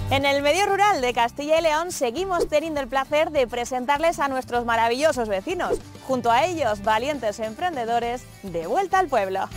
En el medio rural de Castilla y León seguimos teniendo el placer de presentarles a nuestros maravillosos vecinos. Junto a ellos, valientes emprendedores de vuelta al pueblo.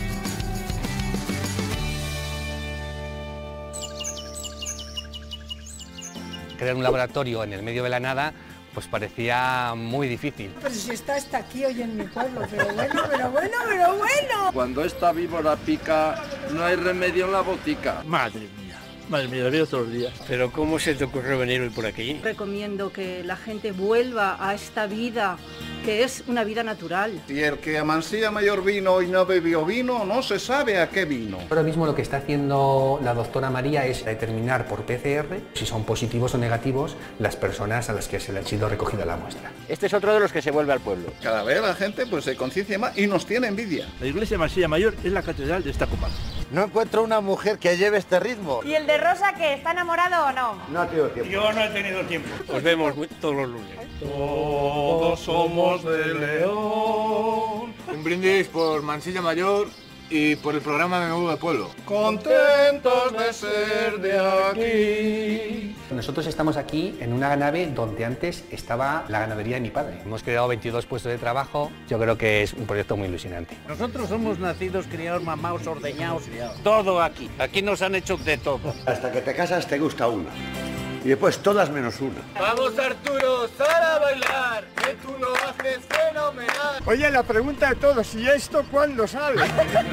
Crear un laboratorio en el medio de la nada pues parecía muy difícil. Pero si está hasta aquí hoy en mi pueblo, pero bueno. Cuando esta víbora pica, no hay remedio en la botica. Madre mía, la veo todos los días. Pero ¿cómo se te ocurrió venir hoy por aquí? Recomiendo que la gente vuelva a esta vida, que es una vida natural. Y el que a Mansilla Mayor vino y no bebió vino, no se sabe a qué vino. Ahora mismo lo que está haciendo la doctora María es determinar por PCR si son positivos o negativos las personas a las que se le ha sido recogida la muestra. Este es otro de los que se vuelve al pueblo. Cada vez la gente pues se conciencia más y nos tiene envidia. La iglesia de Mansilla Mayor es la catedral de esta comarca. No encuentro una mujer que lleve este ritmo. ¿Y el de Rosa qué? ¿Está enamorado o no? No ha tenido tiempo. Yo no he tenido tiempo. Os vemos todos los lunes. Todos somos de León. Un brindis por Mansilla Mayor y por el programa Me Muevo de Pueblo. Contentos de ser de aquí. Nosotros estamos aquí en una nave donde antes estaba la ganadería de mi padre. Hemos creado 22 puestos de trabajo, yo creo que es un proyecto muy ilusionante. Nosotros somos nacidos, criados, mamados, ordeñados, todo aquí. Aquí nos han hecho de todo. Hasta que te casas te gusta una. Y después todas menos una. Vamos Arturo, sal a bailar, que tú lo haces fenomenal. Oye, la pregunta de todos, ¿y esto cuándo sale?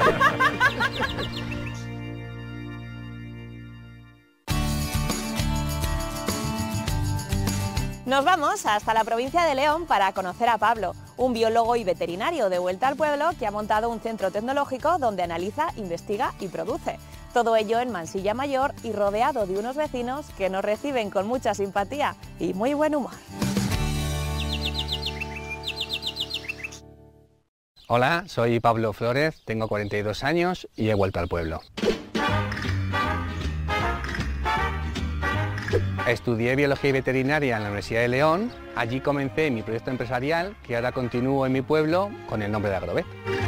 Nos vamos hasta la provincia de León para conocer a Pablo, un biólogo y veterinario de vuelta al pueblo que ha montado un centro tecnológico donde analiza, investiga y produce. Todo ello en Mansilla Mayor y rodeado de unos vecinos que nos reciben con mucha simpatía y muy buen humor. Hola, soy Pablo Flores, tengo 42 años y he vuelto al pueblo. Estudié Biología y Veterinaria en la Universidad de León. Allí comencé mi proyecto empresarial, que ahora continúo en mi pueblo con el nombre de Agrovet.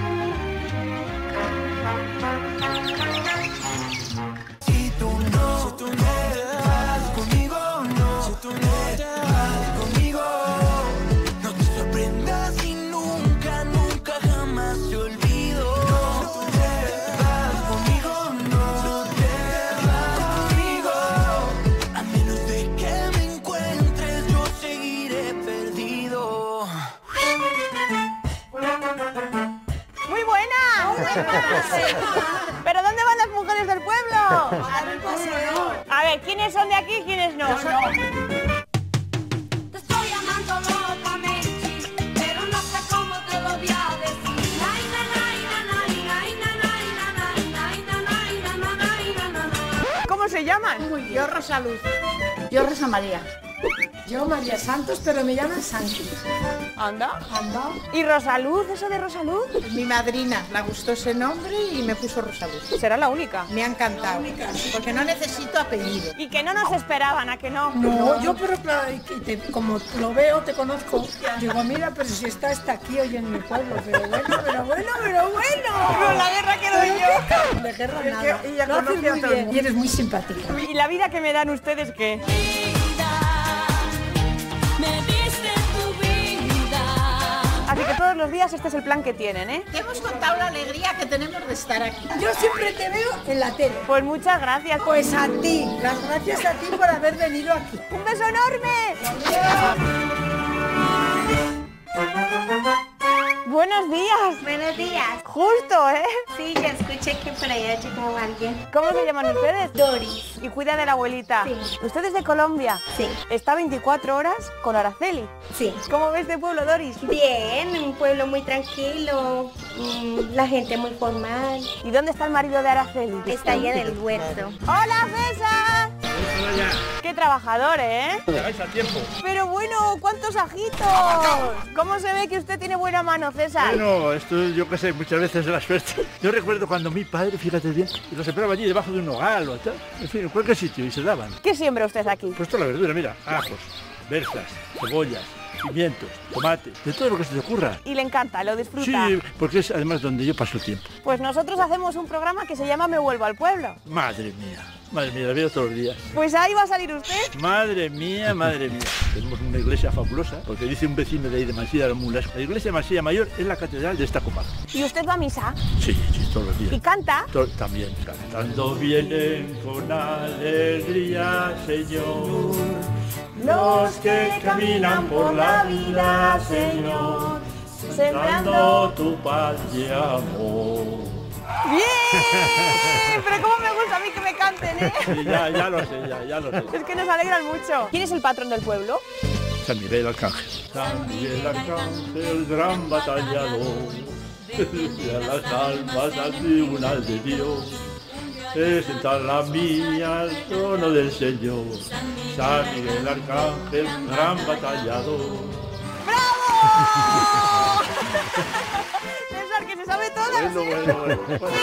¿Pero dónde van las mujeres del pueblo? A dar un paseo. A ver, ¿quiénes son de aquí y quiénes no? Te estoy amando locamente, pero no sé cómo te lo voy a decir. ¿Cómo se llaman? Yo Rosa Luz. Yo Rosa María. Yo María Santos, pero me llaman Santi. ¿Anda? Anda. ¿Y Rosaluz? ¿Eso de Rosaluz? Mi madrina le gustó ese nombre y me puso Rosaluz. ¿Será la única? Me ha encantado, porque no necesito apellido. Y que no nos esperaban, ¿a que no? No, yo pero claro, como lo veo, te conozco, digo, mira, pero si está hasta aquí hoy en mi pueblo, pero bueno. Con la guerra que doy yo. De guerra nada. Ella conoce muy bien. Y eres muy simpática. ¿Y la vida que me dan ustedes qué? Así que todos los días este es el plan que tienen, ¿eh? Te hemos contado la alegría que tenemos de estar aquí. Yo siempre te veo en la tele. Pues muchas gracias. Pues a ti, las gracias a ti por haber venido aquí. ¡Un beso enorme! Buenos días. Buenos días. Justo, ¿eh? Sí, ya escuché que por ahí ha llegado alguien. ¿Cómo se llaman ustedes? Doris. ¿Y cuida de la abuelita? Sí. ¿Usted es de Colombia? Sí. ¿Está 24 horas con Araceli? Sí. ¿Cómo ves este pueblo, Doris? Bien, un pueblo muy tranquilo, la gente muy formal. ¿Y dónde está el marido de Araceli? Está ahí en el huerto. ¡Hola, César! ¡Qué trabajador, ¿eh? Llegáis al tiempo. Pero bueno, ¿cuántos ajitos? ¿Cómo se ve que usted tiene buena mano, César? Bueno, esto yo qué sé, muchas veces de la suerte. Yo recuerdo cuando mi padre, fíjate bien, y los sembraba allí debajo de un nogal o tal, en fin, en cualquier sitio, y se daban. ¿Qué siembra usted aquí? Pues toda la verdura, mira, ajos, berzas, cebollas, pimientos, tomates, de todo lo que se te ocurra. Y le encanta, lo disfruta. Sí, porque es además donde yo paso el tiempo. Pues nosotros hacemos un programa que se llama Me Vuelvo al Pueblo. Madre mía, Madre mía, la veo todos los días. Pues ahí va a salir usted. Madre mía, madre mía. Tenemos una iglesia fabulosa, porque dice un vecino de ahí de Mansilla de las Mulas, la iglesia de Mansilla Mayor es la catedral de esta comarca. ¿Y usted va a misa? Sí, todos los días. ¿Y canta? También, cantando vienen con alegría, Señor, los que caminan por la vida, Señor, sembrando tu paz y amor. ¡Bien! Pero cómo me gusta a mí que me canten, ¿eh? Sí, ya lo sé, ya lo sé. Es que nos alegran mucho. ¿Quién es el patrón del pueblo? San Miguel Arcángel. San Miguel Arcángel, gran batallador, y a las almas al tribunal de Dios, presentar la mía al trono del Señor. San Miguel Arcángel, gran batallador. ¡Bravo! César, que se sabe todas. Bueno.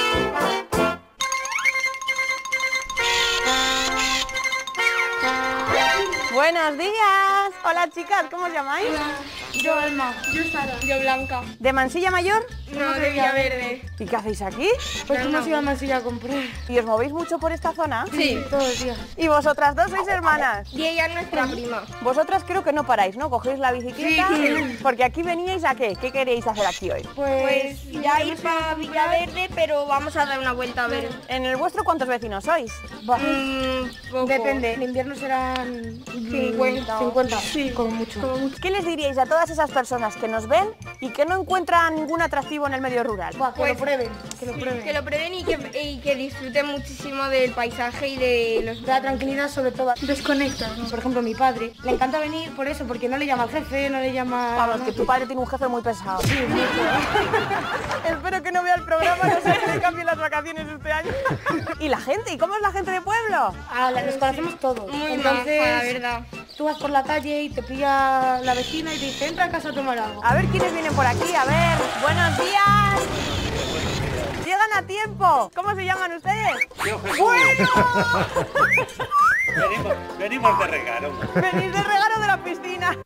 Buenos días. Hola chicas, ¿cómo os llamáis? Yo Alma. Yo Sara. Yo Blanca. ¿De Mansilla Mayor? No, de Villaverde. ¿Y qué hacéis aquí? Pues hemos ido a Mansilla a comprar. ¿Y os movéis mucho por esta zona? Sí, todos los días. ¿Y vosotras dos sois hermanas? Y ella es nuestra prima. Vosotras creo que no paráis, ¿no? Cogéis la bicicleta. Sí. Porque aquí veníais a ¿qué? ¿Qué queréis hacer aquí hoy? Pues ya ir para Villaverde, pero vamos a dar una vuelta a ver. ¿En el vuestro cuántos vecinos sois? Depende. En invierno serán 50. Sí, como mucho. ¿Qué les diríais a todas esas personas que nos ven y que no encuentran ningún atractivo en el medio rural? Que lo prueben. Que lo prueben y que disfruten muchísimo del paisaje y de la tranquilidad sobre todo. Desconectan, ¿no? Por ejemplo, mi padre le encanta venir por eso, porque no le llama al jefe, no le llama... Vamos, que tu padre tiene un jefe muy pesado. Sí, mucho. Espero que no vea el programa, no sé que le cambien las vacaciones este año. ¿Y la gente? ¿Y cómo es la gente de pueblo? Nos conocemos todos. Entonces, la verdad. Tú vas por la calle y te pilla la vecina y te dice, entra a casa a tomar algo. A ver quiénes vienen por aquí, a ver. ¡Buenos días! ¡Llegan a tiempo! ¿Cómo se llaman ustedes? Yo, Jesús. ¡Bueno! Venimos de regalo. Venís de regalo de la piscina.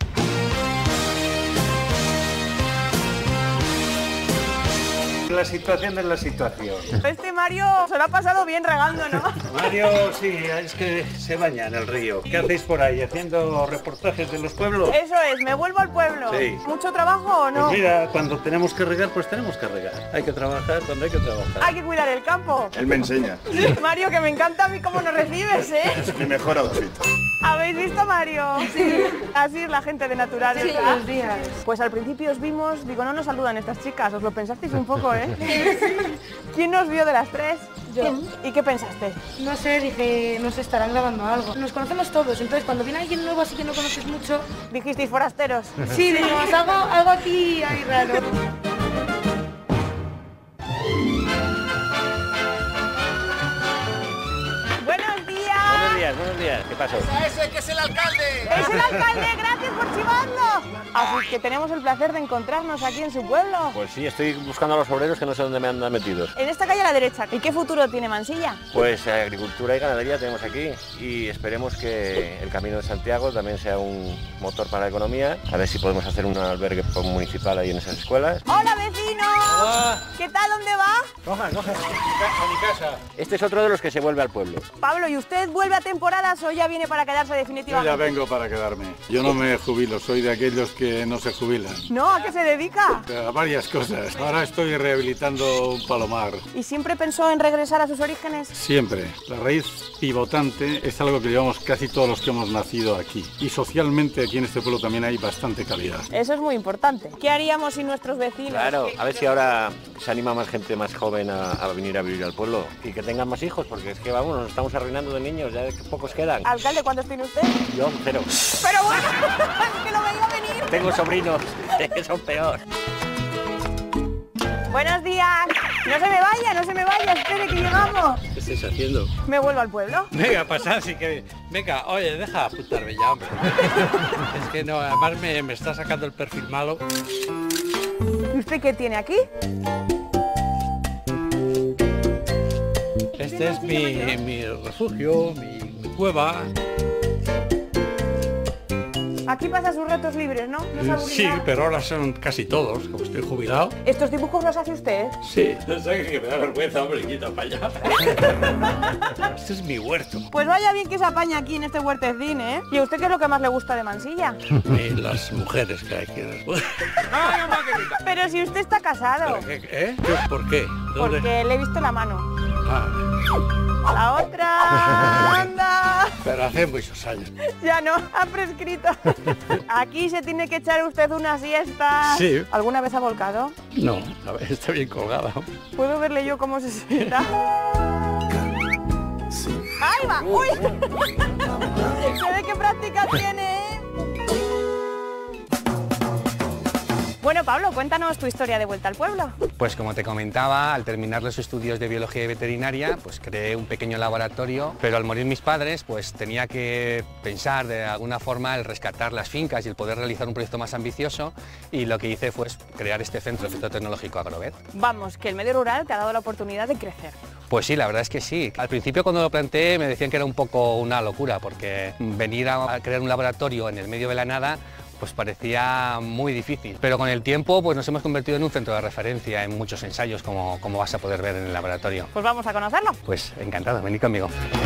La situación es la situación. Este Mario se lo ha pasado bien regando, ¿no? Mario, sí, es que se baña en el río. ¿Qué hacéis por ahí? ¿Haciendo reportajes de los pueblos? Eso es, me vuelvo al pueblo. Sí. ¿Mucho trabajo o no? Pues mira, cuando tenemos que regar, pues tenemos que regar. Hay que trabajar cuando hay que trabajar. Hay que cuidar el campo. Él me enseña. Mario, que me encanta a mí cómo nos recibes, ¿eh? Es mi mejor outfit. ¿Habéis visto, Mario? Sí. Así es la gente de natural, Sí, ¿verdad? buenos días. Pues al principio os vimos, digo, no nos saludan estas chicas, os lo pensasteis un poco, ¿eh? ¿Quién nos vio de las tres? Yo. ¿Y qué pensaste? No sé, dije, no sé, estarán grabando algo. Nos conocemos todos, entonces cuando viene alguien nuevo así que no conoces mucho... Dijisteis forasteros. Sí, dijimos, algo aquí ahí raro. Buenos días, ¿qué pasó? ¡Ese que es el alcalde! ¡Es el alcalde! ¡Gracias por chivarlo! Así que tenemos el placer de encontrarnos aquí en su pueblo. Pues sí, estoy buscando a los obreros que no sé dónde me andan metidos. En esta calle a la derecha. ¿Y qué futuro tiene Mansilla? Pues agricultura y ganadería tenemos aquí y esperemos que el Camino de Santiago también sea un motor para la economía. A ver si podemos hacer un albergue municipal ahí en esas escuelas. ¡Hola, vecino! Hola. ¿Qué tal? ¿Dónde va? Coja, a mi casa. Este es otro de los que se vuelve al pueblo. Pablo, ¿y usted vuelve a temporadas o ya viene para quedarse Yo definitivamente? ya vengo para quedarme. Yo no me jubilo, soy de aquellos que no se jubilan. No, ¿a qué se dedica? A varias cosas. Ahora estoy rehabilitando un palomar. ¿Y siempre pensó en regresar a sus orígenes? Siempre. La raíz pivotante es algo que llevamos casi todos los que hemos nacido aquí. Y socialmente aquí en este pueblo también hay bastante calidad. Eso es muy importante. ¿Qué haríamos sin nuestros vecinos? Claro, a ver si ahora se anima más gente más joven a venir a vivir al pueblo y que tengan más hijos, porque es que vamos, nos estamos arruinando de niños, ya pocos quedan. Alcalde, ¿cuántos tiene usted? Yo, 0. Pero bueno, es que lo veía venir. Tengo sobrinos, que son peor. Buenos días. No se me vaya, espere que llegamos. ¿Qué estáis haciendo? Me vuelvo al pueblo. Venga, pasad, si que... Venga, oye, deja de apuntarme ya, hombre. Es que no, además me está sacando el perfil malo. ¿Y usted qué tiene aquí? Este es mi refugio, mi cueva. Aquí pasa sus ratos libres, ¿no? ¿No se aburrirá? Sí, pero ahora son casi todos, como estoy jubilado. ¿Estos dibujos los hace usted? Sí, no sé, que me da vergüenza, hombre, quita para allá. Este es mi huerto. Pues vaya bien que se apaña aquí en este huertecín, ¿eh? ¿Y a usted qué es lo que más le gusta de Mansilla? Y las mujeres que hay que... Pero si usted está casado. ¿Por qué? ¿Dónde? Porque le he visto la mano. Ah. La otra, anda. Pero hace muchos años. Ya no, ha prescrito. Aquí se tiene que echar usted una siesta. Sí. ¿Alguna vez ha volcado? No, a ver, está bien colgada. ¿Puedo verle yo cómo se sienta? ¡Ahí va! ¡Uy! Se ve qué práctica tiene, ¿eh? Bueno, Pablo, cuéntanos tu historia de vuelta al pueblo. Pues como te comentaba, al terminar los estudios de biología y veterinaria, pues creé un pequeño laboratorio, pero al morir mis padres, pues tenía que pensar de alguna forma el rescatar las fincas y el poder realizar un proyecto más ambicioso, y lo que hice fue crear este centro tecnológico Agrovet. Vamos, que el medio rural te ha dado la oportunidad de crecer. Pues sí, la verdad es que sí. Al principio cuando lo planteé me decían que era un poco una locura, porque venir a crear un laboratorio en el medio de la nada pues parecía muy difícil, pero con el tiempo pues nos hemos convertido en un centro de referencia en muchos ensayos, como vas a poder ver en el laboratorio. Pues vamos a conocerlo. Pues encantado, venid conmigo.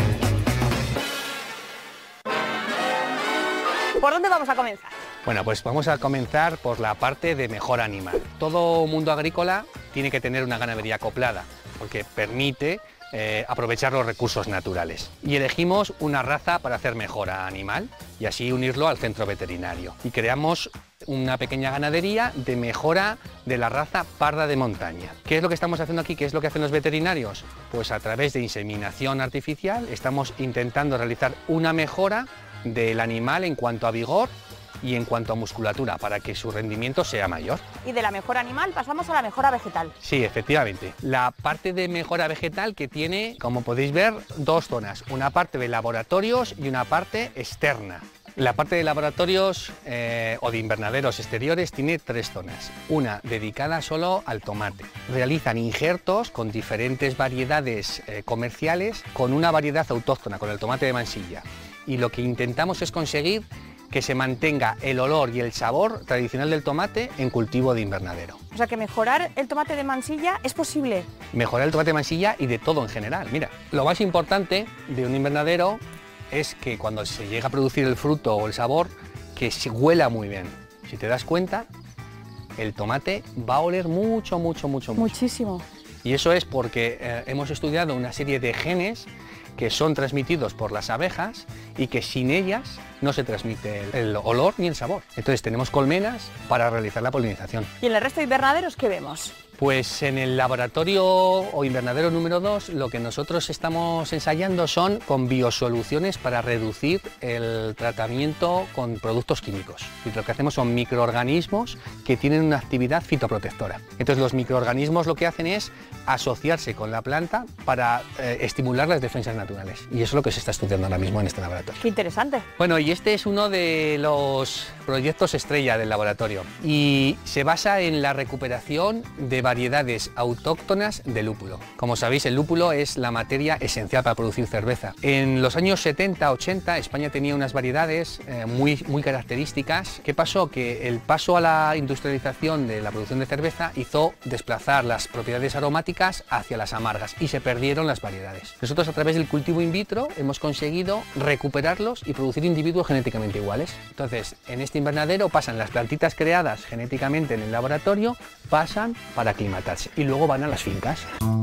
¿Por dónde vamos a comenzar? Bueno, pues vamos a comenzar por la parte de mejora animal. Todo mundo agrícola tiene que tener una ganadería acoplada, porque permite aprovechar los recursos naturales. Y elegimos una raza para hacer mejora animal y así unirlo al centro veterinario. Y creamos una pequeña ganadería de mejora de la raza parda de montaña. ¿Qué es lo que estamos haciendo aquí? ¿Qué es lo que hacen los veterinarios? Pues a través de inseminación artificial estamos intentando realizar una mejora del animal en cuanto a vigor y en cuanto a musculatura, para que su rendimiento sea mayor. Y de la mejora animal pasamos a la mejora vegetal. Sí, efectivamente. La parte de mejora vegetal que tiene, como podéis ver, dos zonas. Una parte de laboratorios y una parte externa. La parte de laboratorios o de invernaderos exteriores tiene tres zonas. Una dedicada solo al tomate. Realizan injertos con diferentes variedades comerciales, con una variedad autóctona, con el tomate de Mansilla. Y lo que intentamos es conseguir que se mantenga el olor y el sabor tradicional del tomate en cultivo de invernadero. O sea que mejorar el tomate de Mansilla es posible. Mejorar el tomate de Mansilla y de todo en general. Mira, lo más importante de un invernadero es que cuando se llega a producir el fruto o el sabor, que se huela muy bien. Si te das cuenta, el tomate va a oler mucho. Muchísimo. Y eso es porque hemos estudiado una serie de genes que son transmitidos por las abejas y que sin ellas no se transmite el olor ni el sabor. Entonces tenemos colmenas para realizar la polinización. ¿Y en el resto de invernaderos qué vemos? Pues en el laboratorio o invernadero número 2 lo que nosotros estamos ensayando son con biosoluciones para reducir el tratamiento con productos químicos. Y lo que hacemos son microorganismos que tienen una actividad fitoprotectora. Entonces los microorganismos lo que hacen es asociarse con la planta para estimular las defensas naturales. Y eso es lo que se está estudiando ahora mismo en este laboratorio. ¡Qué interesante! Bueno, y este es uno de los proyectos estrella del laboratorio y se basa en la recuperación de variedades autóctonas de lúpulo. Como sabéis, el lúpulo es la materia esencial para producir cerveza. En los años 70-80 España tenía unas variedades muy características. ¿Qué pasó? Que el paso a la industrialización de la producción de cerveza hizo desplazar las propiedades aromáticas hacia las amargas y se perdieron las variedades. Nosotros a través del cultivo in vitro hemos conseguido recuperarlos y producir individuos genéticamente iguales. Entonces, en este invernadero pasan las plantitas creadas genéticamente en el laboratorio, pasan para aclimatarse y luego van a las fincas.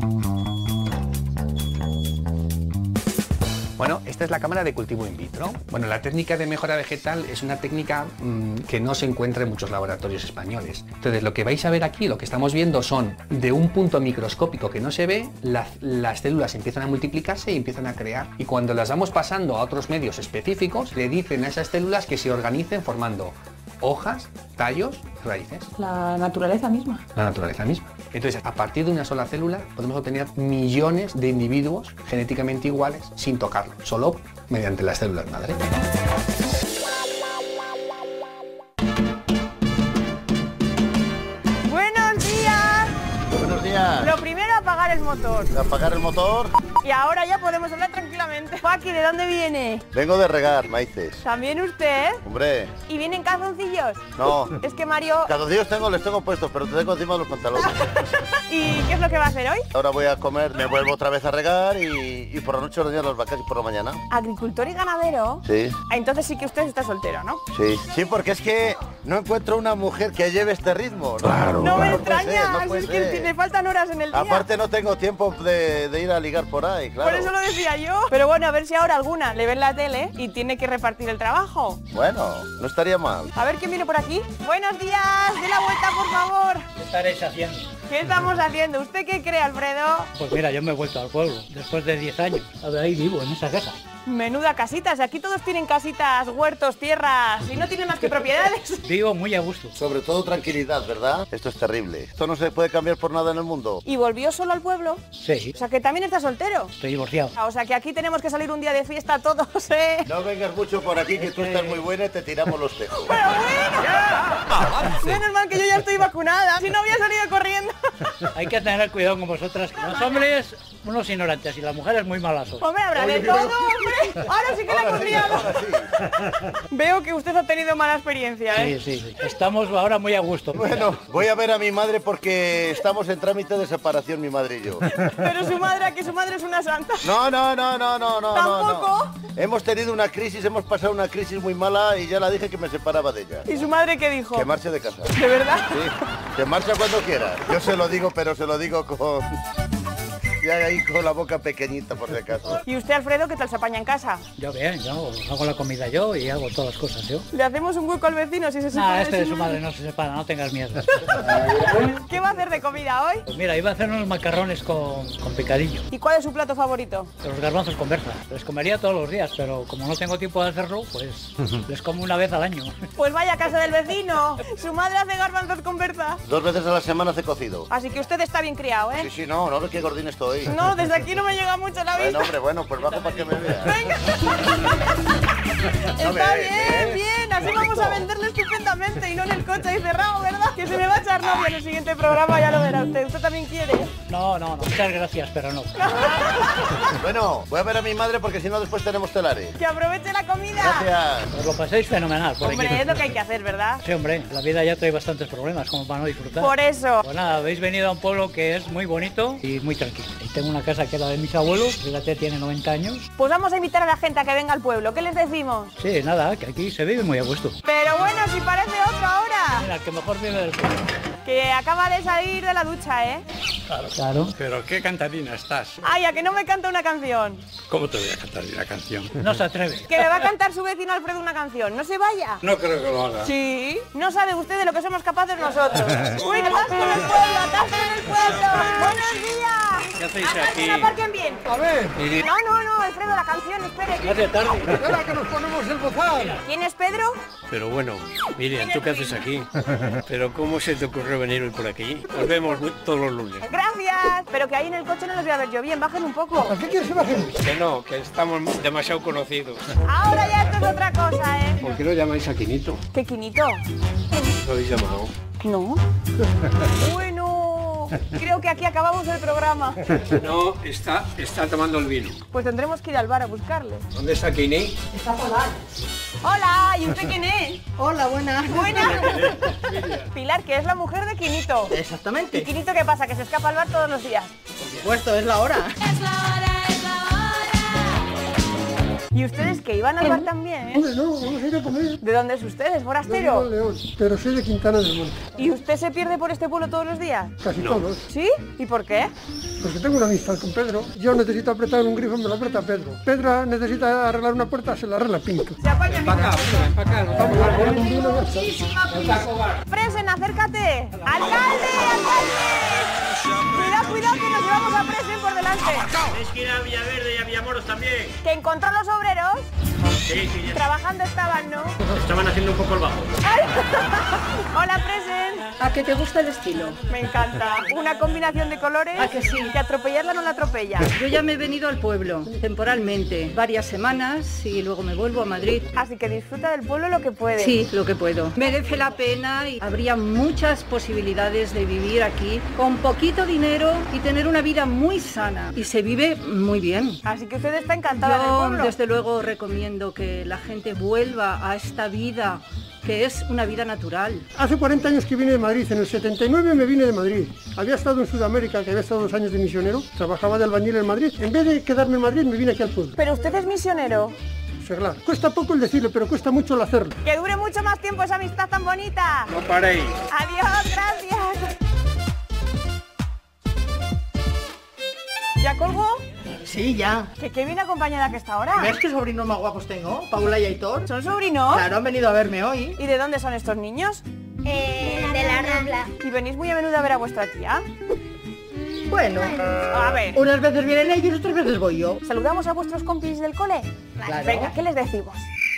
Bueno, esta es la cámara de cultivo in vitro. Bueno, la técnica de mejora vegetal es una técnica que no se encuentra en muchos laboratorios españoles. Entonces, lo que vais a ver aquí, lo que estamos viendo son, de un punto microscópico que no se ve, las células empiezan a multiplicarse y empiezan a crear. Y cuando las vamos pasando a otros medios específicos, le dicen a esas células que se organicen formando hojas, tallos, raíces. La naturaleza misma. La naturaleza misma. Entonces, a partir de una sola célula podemos obtener millones de individuos genéticamente iguales sin tocarlo, solo mediante las células madre. ¡Buenos días! Buenos días. Lo primero, apagar apagar el motor. ¿Apagar el motor? Y ahora ya podemos hablar tranquilamente. Paqui, ¿de dónde viene? Vengo de regar maíces. ¿También usted? Hombre. ¿Y vienen calzoncillos? No. Es que Mario... Calzoncillos les tengo puestos, pero te tengo encima de los pantalones. ¿Y qué es lo que va a hacer hoy? Ahora voy a comer, me vuelvo otra vez a regar y por la noche ordeñar las vacas y por la mañana. ¿Agricultor y ganadero? Sí. Ah, entonces sí que usted está soltero, ¿no? Sí. Sí, porque es que no encuentro una mujer que lleve este ritmo. Claro, No me claro. extraña, No es que le faltan horas en el día. Aparte no tengo tiempo de ir a ligar por ahí, claro. Por eso lo decía yo. Pero bueno, a ver si ahora alguna le ve en la tele y tiene que repartir el trabajo. Bueno, no estaría mal. A ver quién viene por aquí. Buenos días, dé la vuelta por favor. ¿Qué estaréis haciendo? ¿Qué estamos haciendo? ¿Usted qué cree, Alfredo? Pues mira, yo me he vuelto al pueblo, después de 10 años. Ahí vivo, en esa casa. Menuda casitas, aquí todos tienen casitas, huertos, tierras y no tienen más que propiedades. Vivo muy a gusto. Sobre todo tranquilidad, ¿verdad? Esto es terrible. Esto no se puede cambiar por nada en el mundo. ¿Y volvió solo al pueblo? Sí. O sea que también está soltero. Estoy divorciado. O sea que aquí tenemos que salir un día de fiesta todos, ¿eh? No vengas mucho por aquí, que tú estás muy buena y te tiramos los tejos. ¡Pero bueno! Menos mal que yo ya estoy vacunada, si no había salido corriendo. Hay que tener cuidado con vosotras, que los hombres, unos ignorantes y las mujeres muy malas son. Hombre, habrá de todo, hombre. Ahora sí que la hemos liado. Veo que usted ha tenido mala experiencia, ¿eh? Sí. Estamos ahora muy a gusto. Bueno, voy a ver a mi madre porque estamos en trámite de separación, mi madre y yo. Pero su madre, aquí su madre es una santa. No. ¿Tampoco? Hemos tenido una crisis, hemos pasado una crisis muy mala y ya la dije que me separaba de ella. ¿Y su madre qué dijo? Que marche de casa. ¿De verdad? Sí, que marcha cuando quiera. Yo se lo digo, pero se lo digo con... Ya ahí con la boca pequeñita, por si acaso. ¿Y usted, Alfredo, qué tal se apaña en casa? Yo bien, yo hago la comida yo y hago todas las cosas yo. ¿Le hacemos un hueco al vecino si se separa Este de su madre no se separa, no tengas miedo. ¿Qué va a hacer de comida hoy? Pues mira, iba a hacer unos macarrones con picadillo. ¿Y cuál es su plato favorito? Los garbanzos con berza. Les comería todos los días, pero como no tengo tiempo de hacerlo, pues les como una vez al año. Pues vaya a casa del vecino. Su madre hace garbanzos con berza. 2 veces a la semana hace cocido. Así que usted está bien criado, ¿eh? Sí, no ves qué gordín estoy. No, desde aquí no me llega mucho la vista. Bueno, pues bajo para que me vea. Venga. Está bien, así vamos a venderle estupendamente y no en el coche ahí cerrado, ¿verdad? Que se me va a echar novia en el siguiente programa, ya lo verá usted. ¿Usted también quiere? No, muchas gracias, pero no. Bueno, voy a ver a mi madre porque si no después tenemos telares. Que aproveche la comida. Gracias. Os lo paséis fenomenal. Hombre, es lo que hay que hacer, ¿verdad? Sí, hombre, la vida ya trae bastantes problemas como para no disfrutar. Por eso. Pues nada, habéis venido a un pueblo que es muy bonito y muy tranquilo. Y tengo una casa que es la de mis abuelos, fíjate, tiene 90 años. Pues vamos a invitar a la gente a que venga al pueblo. ¿Qué les decimos? Sí, nada, que aquí se vive muy a gusto. Pero bueno, si parece otro ahora. Mira, el que mejor vive del pueblo. Que acaba de salir de la ducha, ¿eh? Claro. Pero qué cantarina estás. Ay, a que no me canta una canción. ¿Cómo te voy a cantar una canción? No se atreve. Que le va a cantar su vecino Alfredo una canción. No se vaya. No creo que lo haga. Sí. No sabe usted de lo que somos capaces nosotros. ¡Uy, atasco en el pueblo! ¡Atasco en el pueblo! ¡Buenos días! ¿Qué hacéis aquí? Aparquen bien. A ver. No, Alfredo, la canción, espere. Hace tarde. Espera que nos ponemos el bozal. ¿Quién es Pedro? Pero bueno, Miriam, ¿tú qué haces aquí? ¿Pero cómo se te ocurrió venir hoy por aquí? Nos vemos todos los lunes. Gracias. Pero que ahí en el coche no los voy a ver yo bien. Bajen un poco. ¿Por qué quieres que bajen? Que no, que estamos demasiado conocidos. Ahora ya esto es otra cosa, ¿eh? ¿Por qué lo llamáis a Quinito? ¿Qué Quinito? ¿Lo habéis llamado? No. Bueno, creo que aquí acabamos el programa. No, está tomando el vino. Pues tendremos que ir al bar a buscarle. ¿Dónde está Quini? Está por ahí. Hola, ¿y usted quién es? Hola, buena. Buena. Pilar, que es la mujer de Quinito. Exactamente. ¿Y Quinito qué pasa? ¿Que se escapa al bar todos los días? Por supuesto, es la hora. ¿Y ustedes que iban al bar también? Hombre, no, vamos a ir a comer. ¿De dónde es usted? ¿Es Yo vivo forastero? en León, pero soy de Quintana del Monte. ¿Y usted se pierde por este pueblo todos los días? Casi todos. ¿Sí? ¿Y por qué? Porque tengo una amistad con Pedro. Yo necesito apretar un grifo, me lo aprieta Pedro. Pedro necesita arreglar una puerta, se la arregla Pinto. Se apaña mi casa. Ven para acá. Vamos a poner un vino y ya está. Presen, acércate. ¡Alcalde, alcalde! Cuidado, que nos llevamos a Presen por delante. Tenéis que ir a Villaverde y a Villamoros también. ¿Que encontró los obreros? Sí, ya. Trabajando estaban, ¿no? Estaban haciendo un poco el bajo. ¡Ay! Hola, Present. ¿A qué te gusta el estilo? Me encanta. Una combinación de colores. ¿A que sí? Que atropellarla no la atropella. Yo ya me he venido al pueblo, temporalmente, varias semanas y luego me vuelvo a Madrid. Así que disfruta del pueblo lo que puede. Sí, lo que puedo. Merece la pena y habría muchas posibilidades de vivir aquí con poquito dinero y tener una vida muy sana. Y se vive muy bien. Así que usted está encantada del Yo, pueblo. desde luego, recomiendo que la gente vuelva a esta vida, que es una vida natural. Hace 40 años que vine de Madrid, en el 79 me vine de Madrid. Había estado en Sudamérica, que había estado 2 años de misionero, trabajaba de albañil en Madrid. En vez de quedarme en Madrid, me vine aquí al pueblo. Pero usted es misionero. Seglar. Cuesta poco el decirlo, pero cuesta mucho el hacerlo. Que dure mucho más tiempo esa amistad tan bonita. No paréis. Adiós, gracias. ¿Ya colgó? Sí, ya. ¿Qué bien acompañada que está ahora? ¿Ves qué sobrinos más guapos tengo? Paula y Aitor. ¿Son sobrinos? Claro, han venido a verme hoy. ¿Y de dónde son estos niños? De la Rambla. ¿Y venís muy a menudo a ver a vuestra tía? Bueno, A ver. unas veces vienen ellos, otras veces voy yo. ¿Saludamos a vuestros compis del cole? Claro. Venga, ¿qué les decimos?